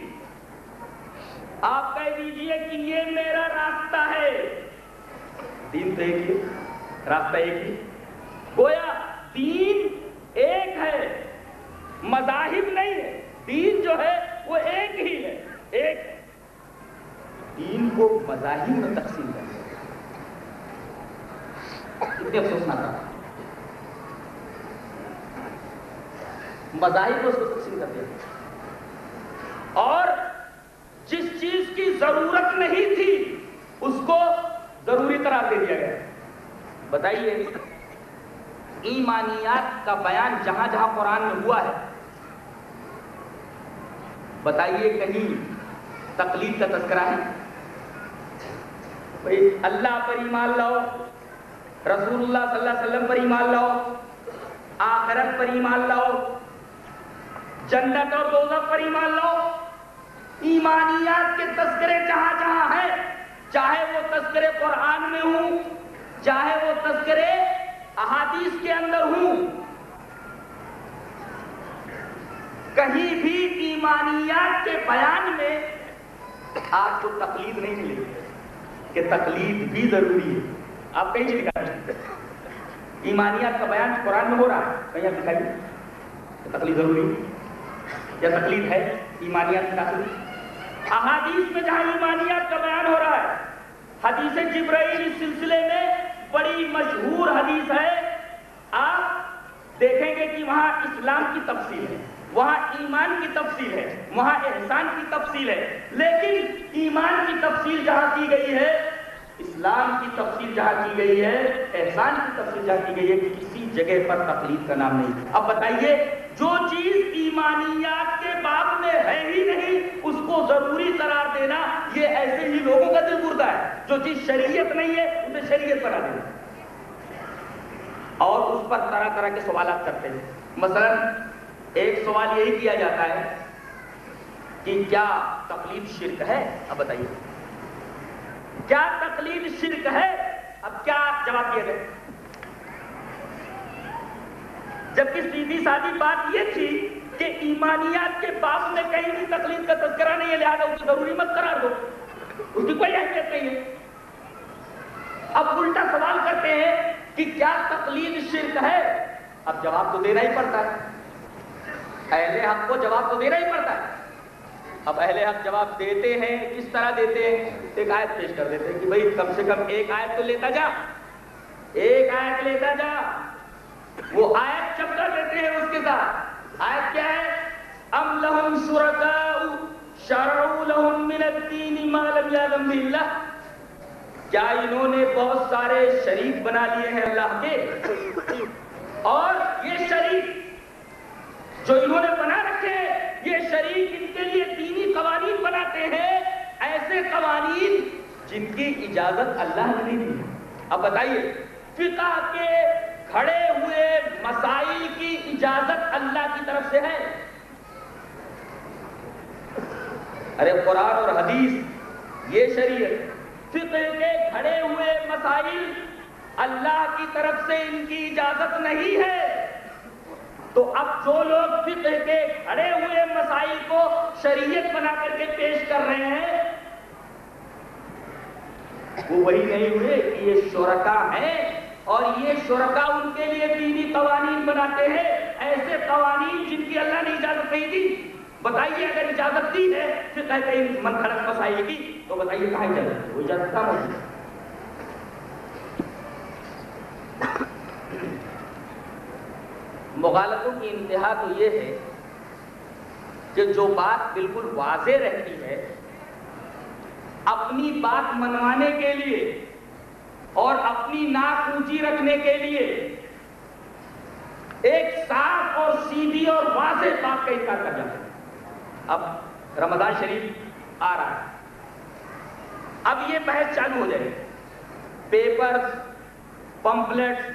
آپ کہہ دیجئے کہ یہ میرا راستہ ہے۔ دین تو ایک ہی، راستہ ایک ہی، گویا دین ایک ہے، مذاہب نہیں ہے، دین جو ہے وہ ایک ہی ہے۔ ایک دین کو مذاہب میں تقسیم کر دیا، کتنے افسوسناک تھا، مذاہب کو اس کو تقسیم کر دیا، اور جس چیز کی ضرورت نہیں تھی اس کو ضروری قرار دے دیا گیا۔ بتائیے ایمانیات کا بیان جہاں جہاں قرآن میں ہوا ہے، بتائیے کہیں تقلید کا تذکرہ ہے؟ بھئی اللہ پر ایمان لاؤ، رسول اللہ صلی اللہ علیہ وسلم پر ایمان لاؤ، آخرت پر ایمان لاؤ، جنت اور دوزخ پر ایمان لاؤ۔ ایمانیات کے تذکرے جہاں جہاں ہیں، چاہے وہ تذکرے قرآن میں ہوں، چاہے وہ تذکرے احادیث کے اندر ہوں، کہیں بھی ایمانیات کے بیان میں آپ کو تقلید نہیں ملے گی کہ تقلید بھی ضروری ہے، آپ کہیں نہیں دکھا رہے ایمانیات کا بیان قرآن میں ہو رہا ہے، کہیں آپ دکھائیے تقلید ضروری یا تقلید ہے ایمانیات کی تقلید؟ احادیث میں جہاں ایمانیات کا بیان ہو رہا ہے، حدیث جبرائیل اس سلسلے میں بڑی مشہور حدیث ہے، آپ دیکھیں گے کہ وہاں اسلام کی تفصیل ہے، وہاں ایمان کی تفصیل ہے، وہاں احسان کی تفصیل ہے، لیکن ایمان کی تفصیل جہاں کی گئی ہے، اسلام کی تفصیل جہاں کی گئی ہے، احسان کی تفصیل جہاں کی گئی ہے، کسی جگہ پر تقلید کا نام نہیں۔ اب بتائیے جو چیز ایمانیات کے باب میں ہے ہی نہیں اس کو ضروری قرار دینا، یہ ایسے ہی لوگوں کا دل مردہ ہے۔ جو چیز شریعت نہیں ہے اسے شریعت بنا دینا اور اس پر طرح طرح کے سوالات کرتے ہیں۔ مثلا ایک سوال یہی کیا جاتا ہے کہ کیا تقلید شرک ہے؟ اب بتائیے کیا تقلید شرک ہے؟ اب کیا جواب دیا گیا؟ جبکہ سیدھی سادی بات یہ تھی کہ ایمانیات کے باب میں کہیں بھی تقلید کا تذکرہ نہیں ہے، لہذا اسے ضروری مت قرار دو، اس کی کوئی اہمیت نہیں ہے۔ اب الٹا سوال کرتے ہیں کہ کیا تقلید شرک ہے؟ اب جواب تو دینا ہی پڑتا ہے، اہل حق کو جواب تو دینا ہی پڑتا ہے۔ اب اہل حق جواب دیتے ہیں، کس طرح دیتے ہیں؟ ایک آیت پیش کر دیتے ہیں کہ بھئی کم سے کم ایک آیت تو لیتا جا، ایک آیت لیتا جا۔ وہ آیت چپکا دیتے ہیں اس کے ساتھ۔ آیت کیا ہے؟ ام لہم شرکاء شرعوا لہم من الدین ما لم یأذن بہ اللہ، کیا انہوں نے بہت سارے شریک بنا لیے ہیں اللہ کے، اور یہ شریک جو انہوں نے بنا رکھے ہیں یہ شریک ان کے لیے دینی قوانین بناتے ہیں، ایسے قوانین جن کی اجازت اللہ نے نہیں دی۔ اب بتائیے فقہ کے کھڑے ہوئے مسائل کی اجازت اللہ کی طرف سے ہے؟ ارے قرآن اور حدیث یہ شریعت، فقہ کے کھڑے ہوئے مسائل اللہ کی طرف سے ان کی اجازت نہیں ہے۔ تو اب جو لوگ فقہ کے کھڑے ہوئے مسائل کو شریعت بنا کر کے پیش کر رہے ہیں وہ وہی نہیں ہوئے کہ یہ شرکا ہیں اور یہ شرکا ان کے لیے دینی قوانین بناتے ہیں، ایسے قوانین جن کی اللہ نے اجازت نہیں دی۔ بتائیے اگر اجازت دی ہے فقہ کے منفرد مسائل کی تو بتائیے کہاں اجازت؟ وہ اجازت کہاں موجود ہے؟ مغالطوں کی انتہا تو یہ ہے کہ جو بات بالکل واضح رہتی ہے اپنی بات منوانے کے لیے اور اپنی ناک اونچی رکھنے کے لیے ایک صاف اور سیدھی اور واضح بات کا انکار کر جاتا ہے۔ اب رمضان شریف آ رہا ہے، اب یہ بحث چالو ہو جائے، پیپرز، پمفلٹس،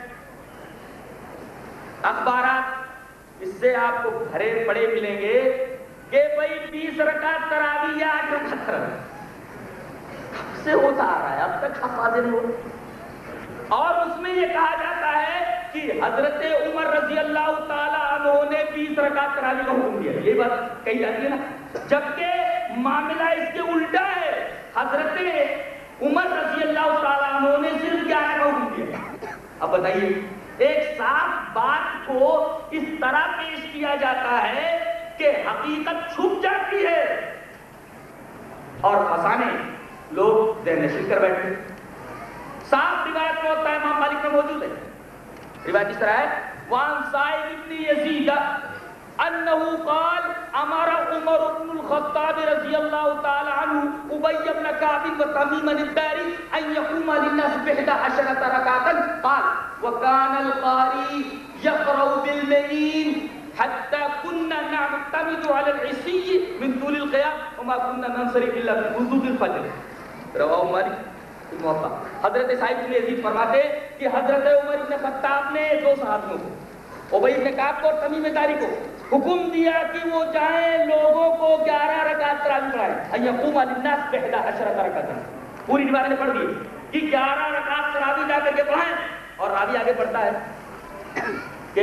اخبارات، اس سے آپ کو بھرے پڑے ملیں گے کہ بھئی بیس رکعت تراویح یا آٹھ رکعت تراویح سے ہوتا آ رہا ہے، اب تک حفاظ نہیں ہو۔ اور اس میں یہ کہا جاتا ہے کہ حضرت عمر رضی اللہ تعالیٰ عنہ نے بیس رکعت تراویح کا حکم دیا، یہ بات کہی جاتی ہے نا، جبکہ معاملہ اس کے الٹا ہے، حضرت عمر رضی اللہ تعالیٰ عنہ نے صرف گیارہ کا حکم دیا۔ اب بتائیے ایک صاف بات کو اس طرح پیش کیا جاتا ہے کہ حقیقت چھپ جاتی ہے اور پھنسانے لوگ ذہن نشین کر بیٹھے۔ صاف روایت میں ہوتا ہے، امام مالک میں موجود ہے، روایت اس طرح ہے وان سعید بن یزید انه قال امر عمر بن الخطاب رضی اللہ تعالی عنہ ابی بن کعب وتمیم الداری ان يقوم للناس بإحدى عشرة ركعة قال وكان القارئ يقرأ بالمئين حتى كنا نعتمد على العشي من طول القيام وما كنا ننصرف الا في حدود الفجر رواه مالک الموطا۔ حضرت سعید بن یزید فرماتے کہ حضرت عمر بن خطاب نے دو صحابیوں کو، ابی بن کعب کو اور تمیم داری کو، حکم دیا کہ وہ جائیں لوگوں کو گیارہ رکعت تراویح پڑھائیں، ان یقوم للناس بإحدى عشرة ركعة، پوری روایت نے پڑھ دی کہ گیارہ رکعت تراویح جا کر کے پڑھائیں۔ اور راوی آگے پڑھتا ہے کہ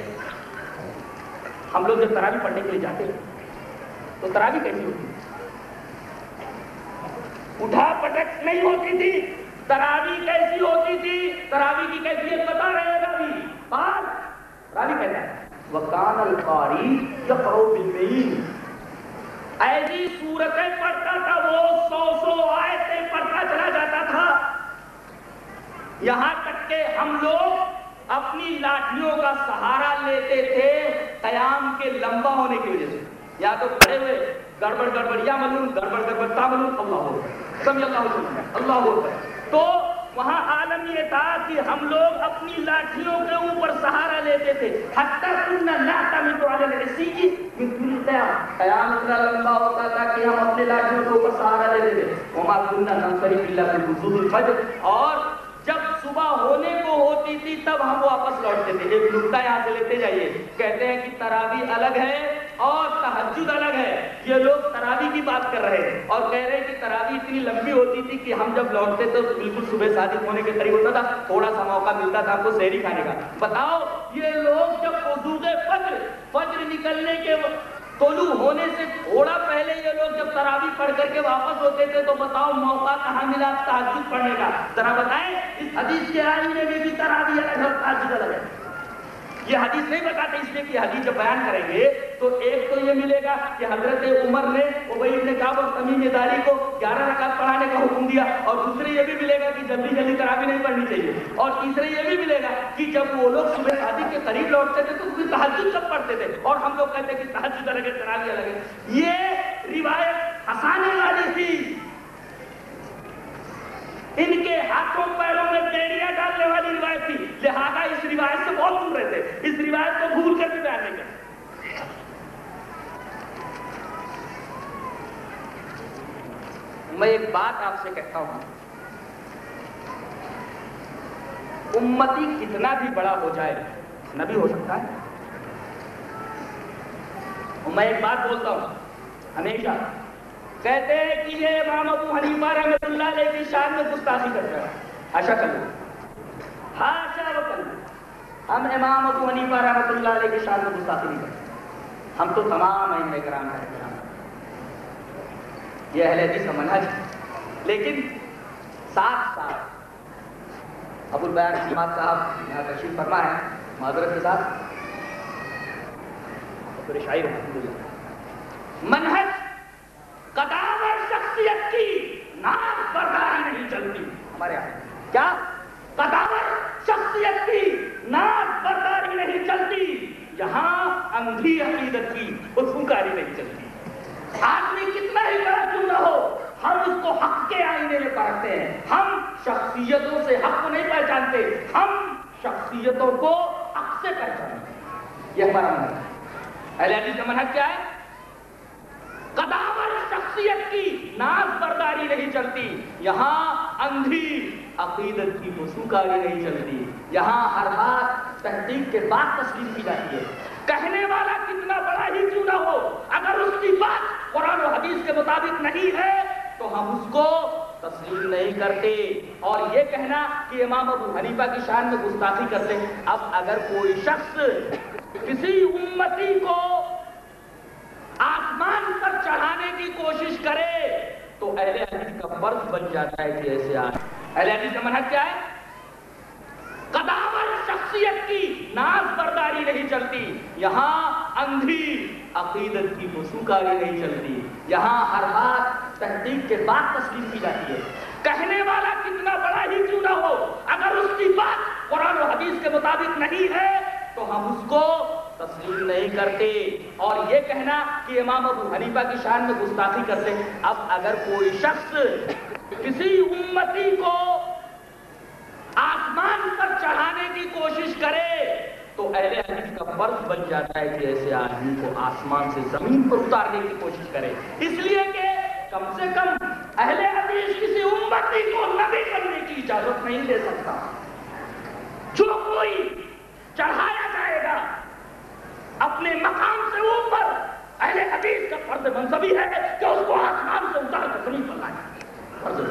ہم لوگ جب تراویح پڑھنے کے لیے جاتے ہیں تو تراویح کیسی ہوتی؟ اٹھا پٹک نہیں ہوتی تھی، تراویح کیسی ہوتی تھی؟ تراویح کی کیفیت بتا رہے ہیں راوی. قال راوی کہتا ہے وَكَانَ الْقَارِئُ يَقْرَؤُ بِالْمِئِينِ، ایسی سورتیں پڑھتا تھا وہ سو سو آیتیں پڑھتا چلا جاتا تھا، یہاں تک کہ ہم لوگ اپنی لاٹھیوں کا سہارا لیتے تھے قیام کے لمبا ہونے کی وجہ سے. یا تو کھڑے ہوئے گڑبڑ گڑبڑ یا ملون گڑبڑ گڑبڑ تا ملون اللہ ہو سمجھ اللہ ہو اللہ ہو. تو وہاں عالم یہ تھا کہ ہم لوگ اپنی لاٹھیوں کے اوپر سہارا لیتے تھے. حتیٰ کننا نعتمد علی العصی من طول القیام، قیام اتنا لمبا ہوتا تھا کہ ہم اپنے لاٹھیوں کے اوپر سہارا لیتے تھے. وما کننا ننصرف الا فی غروب الفجر، اور جب صبح ہونے کو ہوتی تھی تب ہم واپس لوٹتے تھے. ایک نکتہ یہاں سے لیتے جائیے. کہتے ہیں کہ تراویح الگ ہے اور تہجد الگ ہے. یہ لوگ تراویح کی بات کر رہے ہیں اور کہہ رہے ہیں کہ تراویح اتنی لمبی ہوتی تھی کہ ہم جب لوٹتے تو بالکل صبح صادق ہونے کے قریب ہوتا تھا، تھوڑا سا موقع ملتا تھا ہم کو سحری کھانے کا. بتاؤ یہ لوگ جب وضوء فجر فجر نکلنے کے طلوع ہونے سے تھوڑا پہلے یہ لوگ جب تراویح پڑھ کر کے واپس ہوتے تھے تو بتاؤ موقع کہاں ملا تہجد پڑھنے کا؟ ذرا بتائیں. اس حدیث کے آئینے میں بھی تراویح الگ ہے اور تہجد الگ ہے. یہ حدیث نہیں بتاتے اس لیے کہ حدیث جب بیان کریں گے تو ایک تو یہ ملے گا کہ حضرت عمر نے ابی بن کعب اور تمیم داری کو گیارہ رکعت پڑھانے کا حکم دیا، اور دوسرے یہ بھی ملے گا کہ جلدی جلدی تراویح نہیں پڑھنی چاہیے، اور تیسرے یہ بھی ملے گا کہ جب وہ لوگ صبح صادق کے قریب لوٹتے تھے تو پھر تہجد کب پڑھتے تھے، اور ہم لوگ کہتے ہیں کہ تہجد الگ ہے تراویح الگ ہے. یہ روایت ہنسانے والی تھی، ان کے ہاتھوں پیروں میں بیڑیاں ڈالنے والی روایت تھی، لہذا اس روایت سے بہت دور رہتے. اس روایت کو بھول کر بھی بیان نہیں کرتے. میں ایک بات آپ سے کہتا ہوں، امتی کتنا بھی بڑا ہو جائے نبی ہو سکتا ہے. میں ایک بات بولتا ہوں ہمیشہ، کہتے ہیں کہ یہ امام ابو حنیفہ رحمۃ اللہ علیہ کی شان میں گستاخی کرتا ہے. حاشا کلو حاشا وکلو، ہم امام ابو حنیفہ رحمۃ اللہ علیہ کی شان میں گستاخی نہیں کرتے. ہم تو تمام ائمہ کرام کا احترام کرتے، یہ اہل حدیث کا منہج ہے. لیکن ساتھ ساتھ ابو البیان حماد صاحب یہاں تشریف فرما ہے معذرت کے ساتھ، پھر شاعر الحمدللہ، منہج قداور شخصیت کی ناز برداری نہیں چلتی. ہمارے یہاں کیا قداور شخصیت کی ناز برداری نہیں چلتی، یہاں اندھی عقیدت کی اتفاقاری نہیں چلتی. آدمی کتنا ہی بڑا کیوں نہ ہو، ہم اس کو حق کے آئینے میں پرکھتے ہیں. ہم شخصیتوں سے حق کو نہیں پہچانتے، ہم شخصیتوں کو حق سے پہچانتے ہیں. یہ ہمارا منہج ہے. اہل حدیث کا منہج کیا ہے؟ قداور شخصیت کی ناز برداری نہیں چلتی، یہاں اندھی عقیدت کی وسوکاری نہیں چلتی، یہاں ہر بات تحقیق کے بعد تسلیم کی جاتی ہے. کہنے والا کتنا بڑا ہی کیوں نہ ہو، اگر اس کی بات قرآن و حدیث کے مطابق نہیں ہے تو ہم اس کو تسلیم نہیں کرتے. اور یہ کہنا کہ امام ابو حنیفہ کی شان میں گستاخی کرتے. اب اگر کوئی شخص کسی امتی کو آسمان پر چڑھانے کی کوشش کرے تو اہل حدیث کا فرض بن جاتا ہے کہ ایسے آئے. اہل حدیث کا منہج کیا ہے؟ قداور شخصیت کی ناز برداری نہیں چلتی، یہاں اندھی عقیدت کی وسوکاری نہیں چلتی، یہاں ہر بات تحقیق کے بعد تسلیم کی جاتی ہے. کہنے والا کتنا بڑا ہی کیوں نہ ہو، اگر اس کی بات قرآن و حدیث کے مطابق نہیں ہے تو ہم اس کو تسلیم نہیں کرتے. اور یہ کہنا کہ امام ابو حنیفہ کی شان میں گستاخی کرتے. اب اگر کوئی شخص کسی امتی کو آسمان پر چڑھانے کی کوشش کرے تو اہل حدیث کا فرض بن جاتا ہے کہ ایسے آدمی کو آسمان سے زمین پر اتارنے کی کوشش کرے. اس لیے کہ کم سے کم اہل حدیث کسی امتی کو نبی بننے کی اجازت نہیں دے سکتا. جو کوئی چڑھایا جائے گا اپنے مقام سے اوپر، اہل حدیث کا فرض منصبی ہے کہ اس کو آسمان سے اتار کر زمین پر لائے. فرض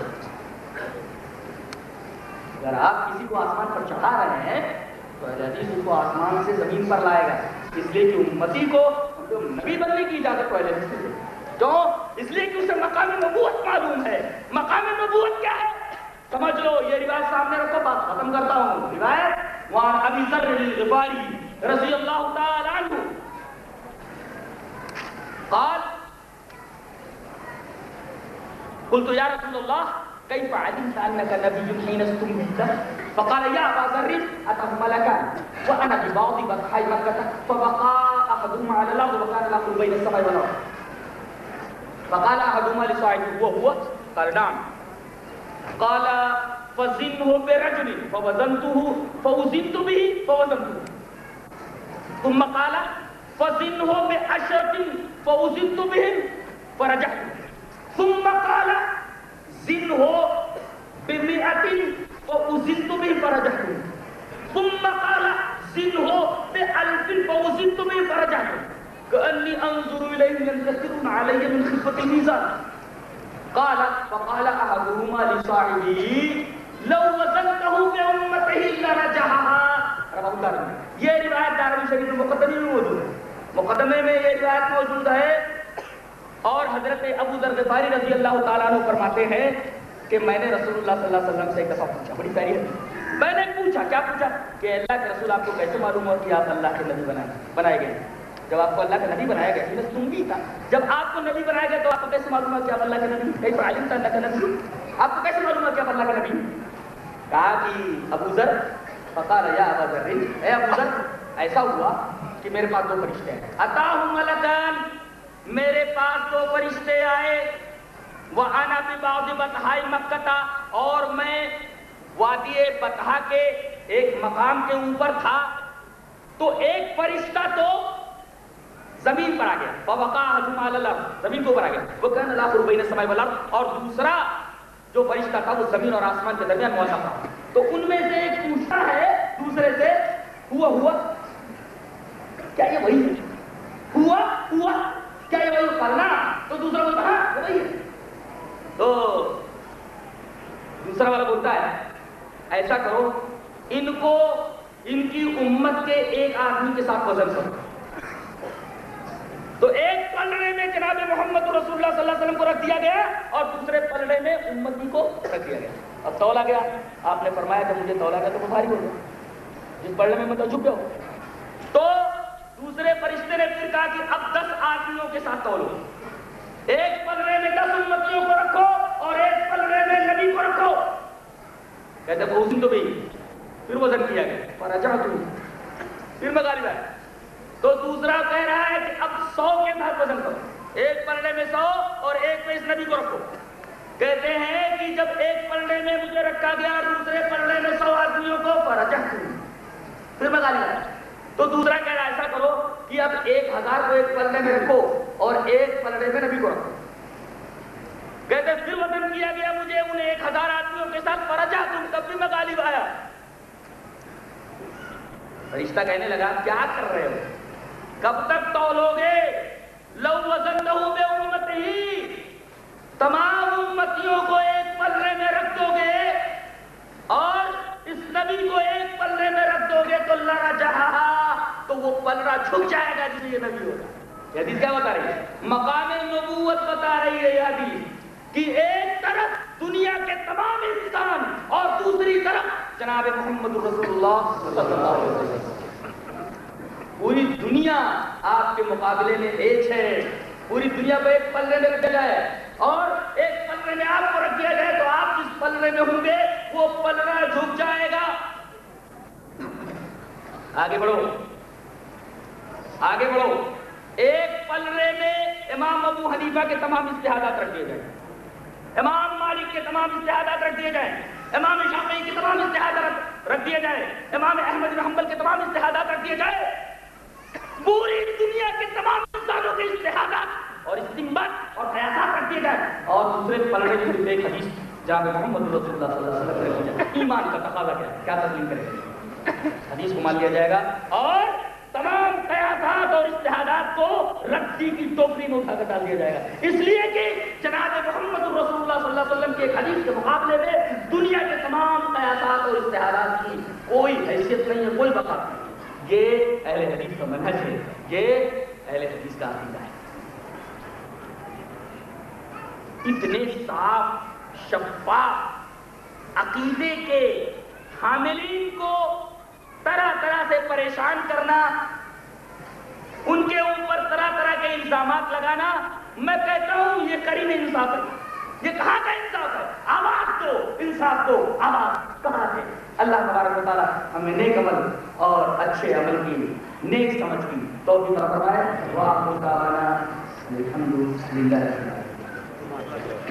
اگر آپ کسی کو آسمان پر چڑھا رہے ہیں تو اہل حدیث اس کو آسمان سے زمین پر لائے گا. اس لیے کہ امتی کو نبی بننے کی اجازت تو اہل حدیث ہے. کیوں؟ اس لیے کہ اسے مقام نبوت معلوم ہے. مقام نبوت کیا ہے؟ سمجھ لو یہ روایت سامنے رکھو، بات ختم کرتا ہوں. روایت وہاں ابی ذر الغفاری رضی اللہ تعالی عنہ قال قلت یا رسول اللہ كيف علمت انك نبي حين استنبئت؟ فقال يا ابا ذر اتاه ملكان وانا ببعض بطحاء مكه فبقى احدهما على الارض وكان الاخر بين السماء والارض. فقال احدهما لصاحبه وهو قال نعم. قال فزنه برجل فوزنته فوزنت به فوزنته. ثم قال فزنه بعشرة فوزنت بهم فرجعت. ثم قال زنه بمئة فوزنت به فرجعت. ثم قال زنه بألف فوزنت به فرجعت. كأني أنظر إليهم ينكسرون علي من خفة الميزان. قال فقال أحدهما لصاحبه لو وزنته بأمته لرجعها. رواه الدارمي. یہ روایت دارمی شریف میں مقدمے میں موجود ہے. مقدمے میں یہ روایت موجود ہے اور حضرت ابو ذر غفاری رضی اللہ تعالیٰ عنہ فرماتے ہیں کہ میں نے رسول اللہ صلی اللہ علیہ وسلم سے ایک دفعہ پوچھا، بڑی پیاری ہے، میں نے پوچھا، کیا پوچھا کہ اللہ کے رسول آپ کو کیسے معلوم ہو کہ آپ اللہ کے نبی بنائے بنائے گئے؟ جب آپ کو اللہ کا نبی بنایا گیا میں تم بھی تھا، جب آپ کو نبی بنایا گیا تو آپ کو کیسے معلوم ہے کہ آپ اللہ کے نبی؟ کئی عالم تھا اللہ کا نبی، آپ کو کیسے معلوم ہے کہ آپ اللہ کا نبی؟ کہا کہ ابو ذر فقال یا ابا ذر، اے ابو ذر ایسا ہوا کہ میرے پاس دو فرشتے ہیں، اتاہم ملکان، میرے پاس دو فرشتے آئے، وَأَنَا بِبَعْضِ بَطْحَاءِ مَكَّةَ، اور میں وادی بطحا کے ایک مقام کے اوپر تھا، تو ایک فرشتہ تو زمین پر آ گیا، فَوَقَعَ أَحَدُهُمَا عَلَى الْأَرْضِ، زمین کے اوپر آ گیا، وَكَانَ الْآخَرُ بَيْنَ السَّمَاءِ وَالْأَرْضِ، اور دوسرا جو فرشتہ تھا وہ زمین اور آسمان کے درمیان موجود تھا. تو ان میں سے ایک پوچھتا ہے دوسرے سے ہوا ہوا کیا یہ وہی ہے؟ ہوا ہوا کیا یہ وہی کرنا؟ تو دوسرا بولتا ہاں وہی ہے. تو دوسرا والا بولتا ہے ایسا کرو ان کو ان کی امت کے ایک آدمی کے ساتھ وزن کرو. تو ایک پلڑے میں جناب محمد رسول اللہ صلی اللہ علیہ وسلم کو رکھ دیا گیا اور دوسرے پلڑے میں امتی کو رکھ دیا گیا. اب تولا گیا، آپ نے فرمایا کہ مجھے تولا گیا تو بھاری ہو گیا، جس پلڑے میں مطلب جھک جاؤ. تو دوسرے فرشتے نے پھر کہا کہ اب دس آدمیوں کے ساتھ تولو، ایک پلڑے میں دس امتیوں کو رکھو اور ایک پلڑے میں نبی کو رکھو. کہتے ہیں اس دن تو بھی پھر وزن کیا گیا، فرجعت، پھر میں غالب آیا. تو دوسرا کہہ رہا ہے کہ اب سو کے ساتھ وزن کرو، ایک پلڑے میں سو اور ایک میں اس نبی کو رکھو. کہتے ہیں کہ جب ایک پلڑے میں مجھے رکھا گیا اور دوسرے پلڑے میں سو آدمیوں کو، فرجعت، پھر میں غالب آیا. تو دوسرا کہہ رہا ہے ایسا کرو کہ اب ایک ہزار کو ایک پلڑے میں رکھو اور ایک پلڑے میں نبی کو رکھو. کہتے پھر وزن کیا گیا مجھے ان ایک ہزار آدمیوں کے ساتھ، فرجعت، تب بھی میں غالب آیا. فرشتہ کہنے لگا کیا کر رہے ہو، کب تک تولو گے؟ لو وزنہ بأمتہ، تمام امتیوں کو ایک پلڑے میں رکھ دو گے اور اس نبی کو ایک پلڑے میں رکھ دو گے تو لرجعھا، تو وہ پلڑا جھک جائے گا جس میں یہ نبی ہوگا. یہ حدیث کیا بتا رہی ہے؟ مقام نبوت بتا رہی ہے یہ حدیث کہ ایک طرف دنیا کے تمام انسان اور دوسری طرف جناب محمد رسول اللہ صلی اللہ علیہ وسلم. پوری دنیا آپ کے مقابلے میں ایک ہے، پوری دنیا کو ایک پلڑے میں رکھا جائے اور ایک پلڑے میں آپ کو رکھ دیا جائے تو آپ جس پلڑے میں ہوں گے وہ پلڑا جھک جائے گا. آگے بڑھو آگے بڑھو. ایک پلڑے میں امام ابو حنیفہ کے تمام اجتہادات رکھ دیے جائیں، امام مالک کے تمام اجتہادات رکھ دیے جائیں، امام شافعی کے تمام اجتہادات رکھ دیے جائیں، امام احمد بن حنبل کے تمام اجتہادات رکھ دیے جائیں. پوری دنیا کے تمام انسانوں کے اجتہادات اور استنباط اور قیاسات رکھ دیے جائیں اور دوسرے پلڑے میں صرف ایک حدیث جہاں محمد رسول اللہ صلی اللہ علیہ وسلم رکھ دیا. ایمان کا تقاضا کیا ہے؟ کیا تسلیم کرے گا؟ حدیث کو مان لیا جائے گا اور تمام قیاسات اور اجتہادات کو رسی کی ٹوکری میں اٹھا کر ڈال دیا جائے گا. اس لیے کہ جناب محمد رسول اللہ صلی اللہ علیہ وسلم کے ایک حدیث کے مقابلے میں دنیا کے تمام قیاسات اور اجتہادات کی کوئی حیثیت نہیں ہے، کوئی بقا نہیں. یہ اہل حدیث کا منہج ہے، یہ اہل حدیث کا عقیدہ ہے. اتنے صاف شفاف عقیدے کے حاملین کو طرح طرح سے پریشان کرنا، ان کے اوپر طرح طرح کے الزامات لگانا، میں کہتا ہوں یہ قرین انصاف ہے. یہ کہاں کا انصاف ہے؟ آواز دو، انصاف دو، آواز کہاں ہے؟ اللہ تبارک و تعالیٰ ہمیں نیک عمل اور اچھے عمل کی، نیک سمجھ کی توفیق عطا فرمائے. وآخر دعوانا الحمد للہ.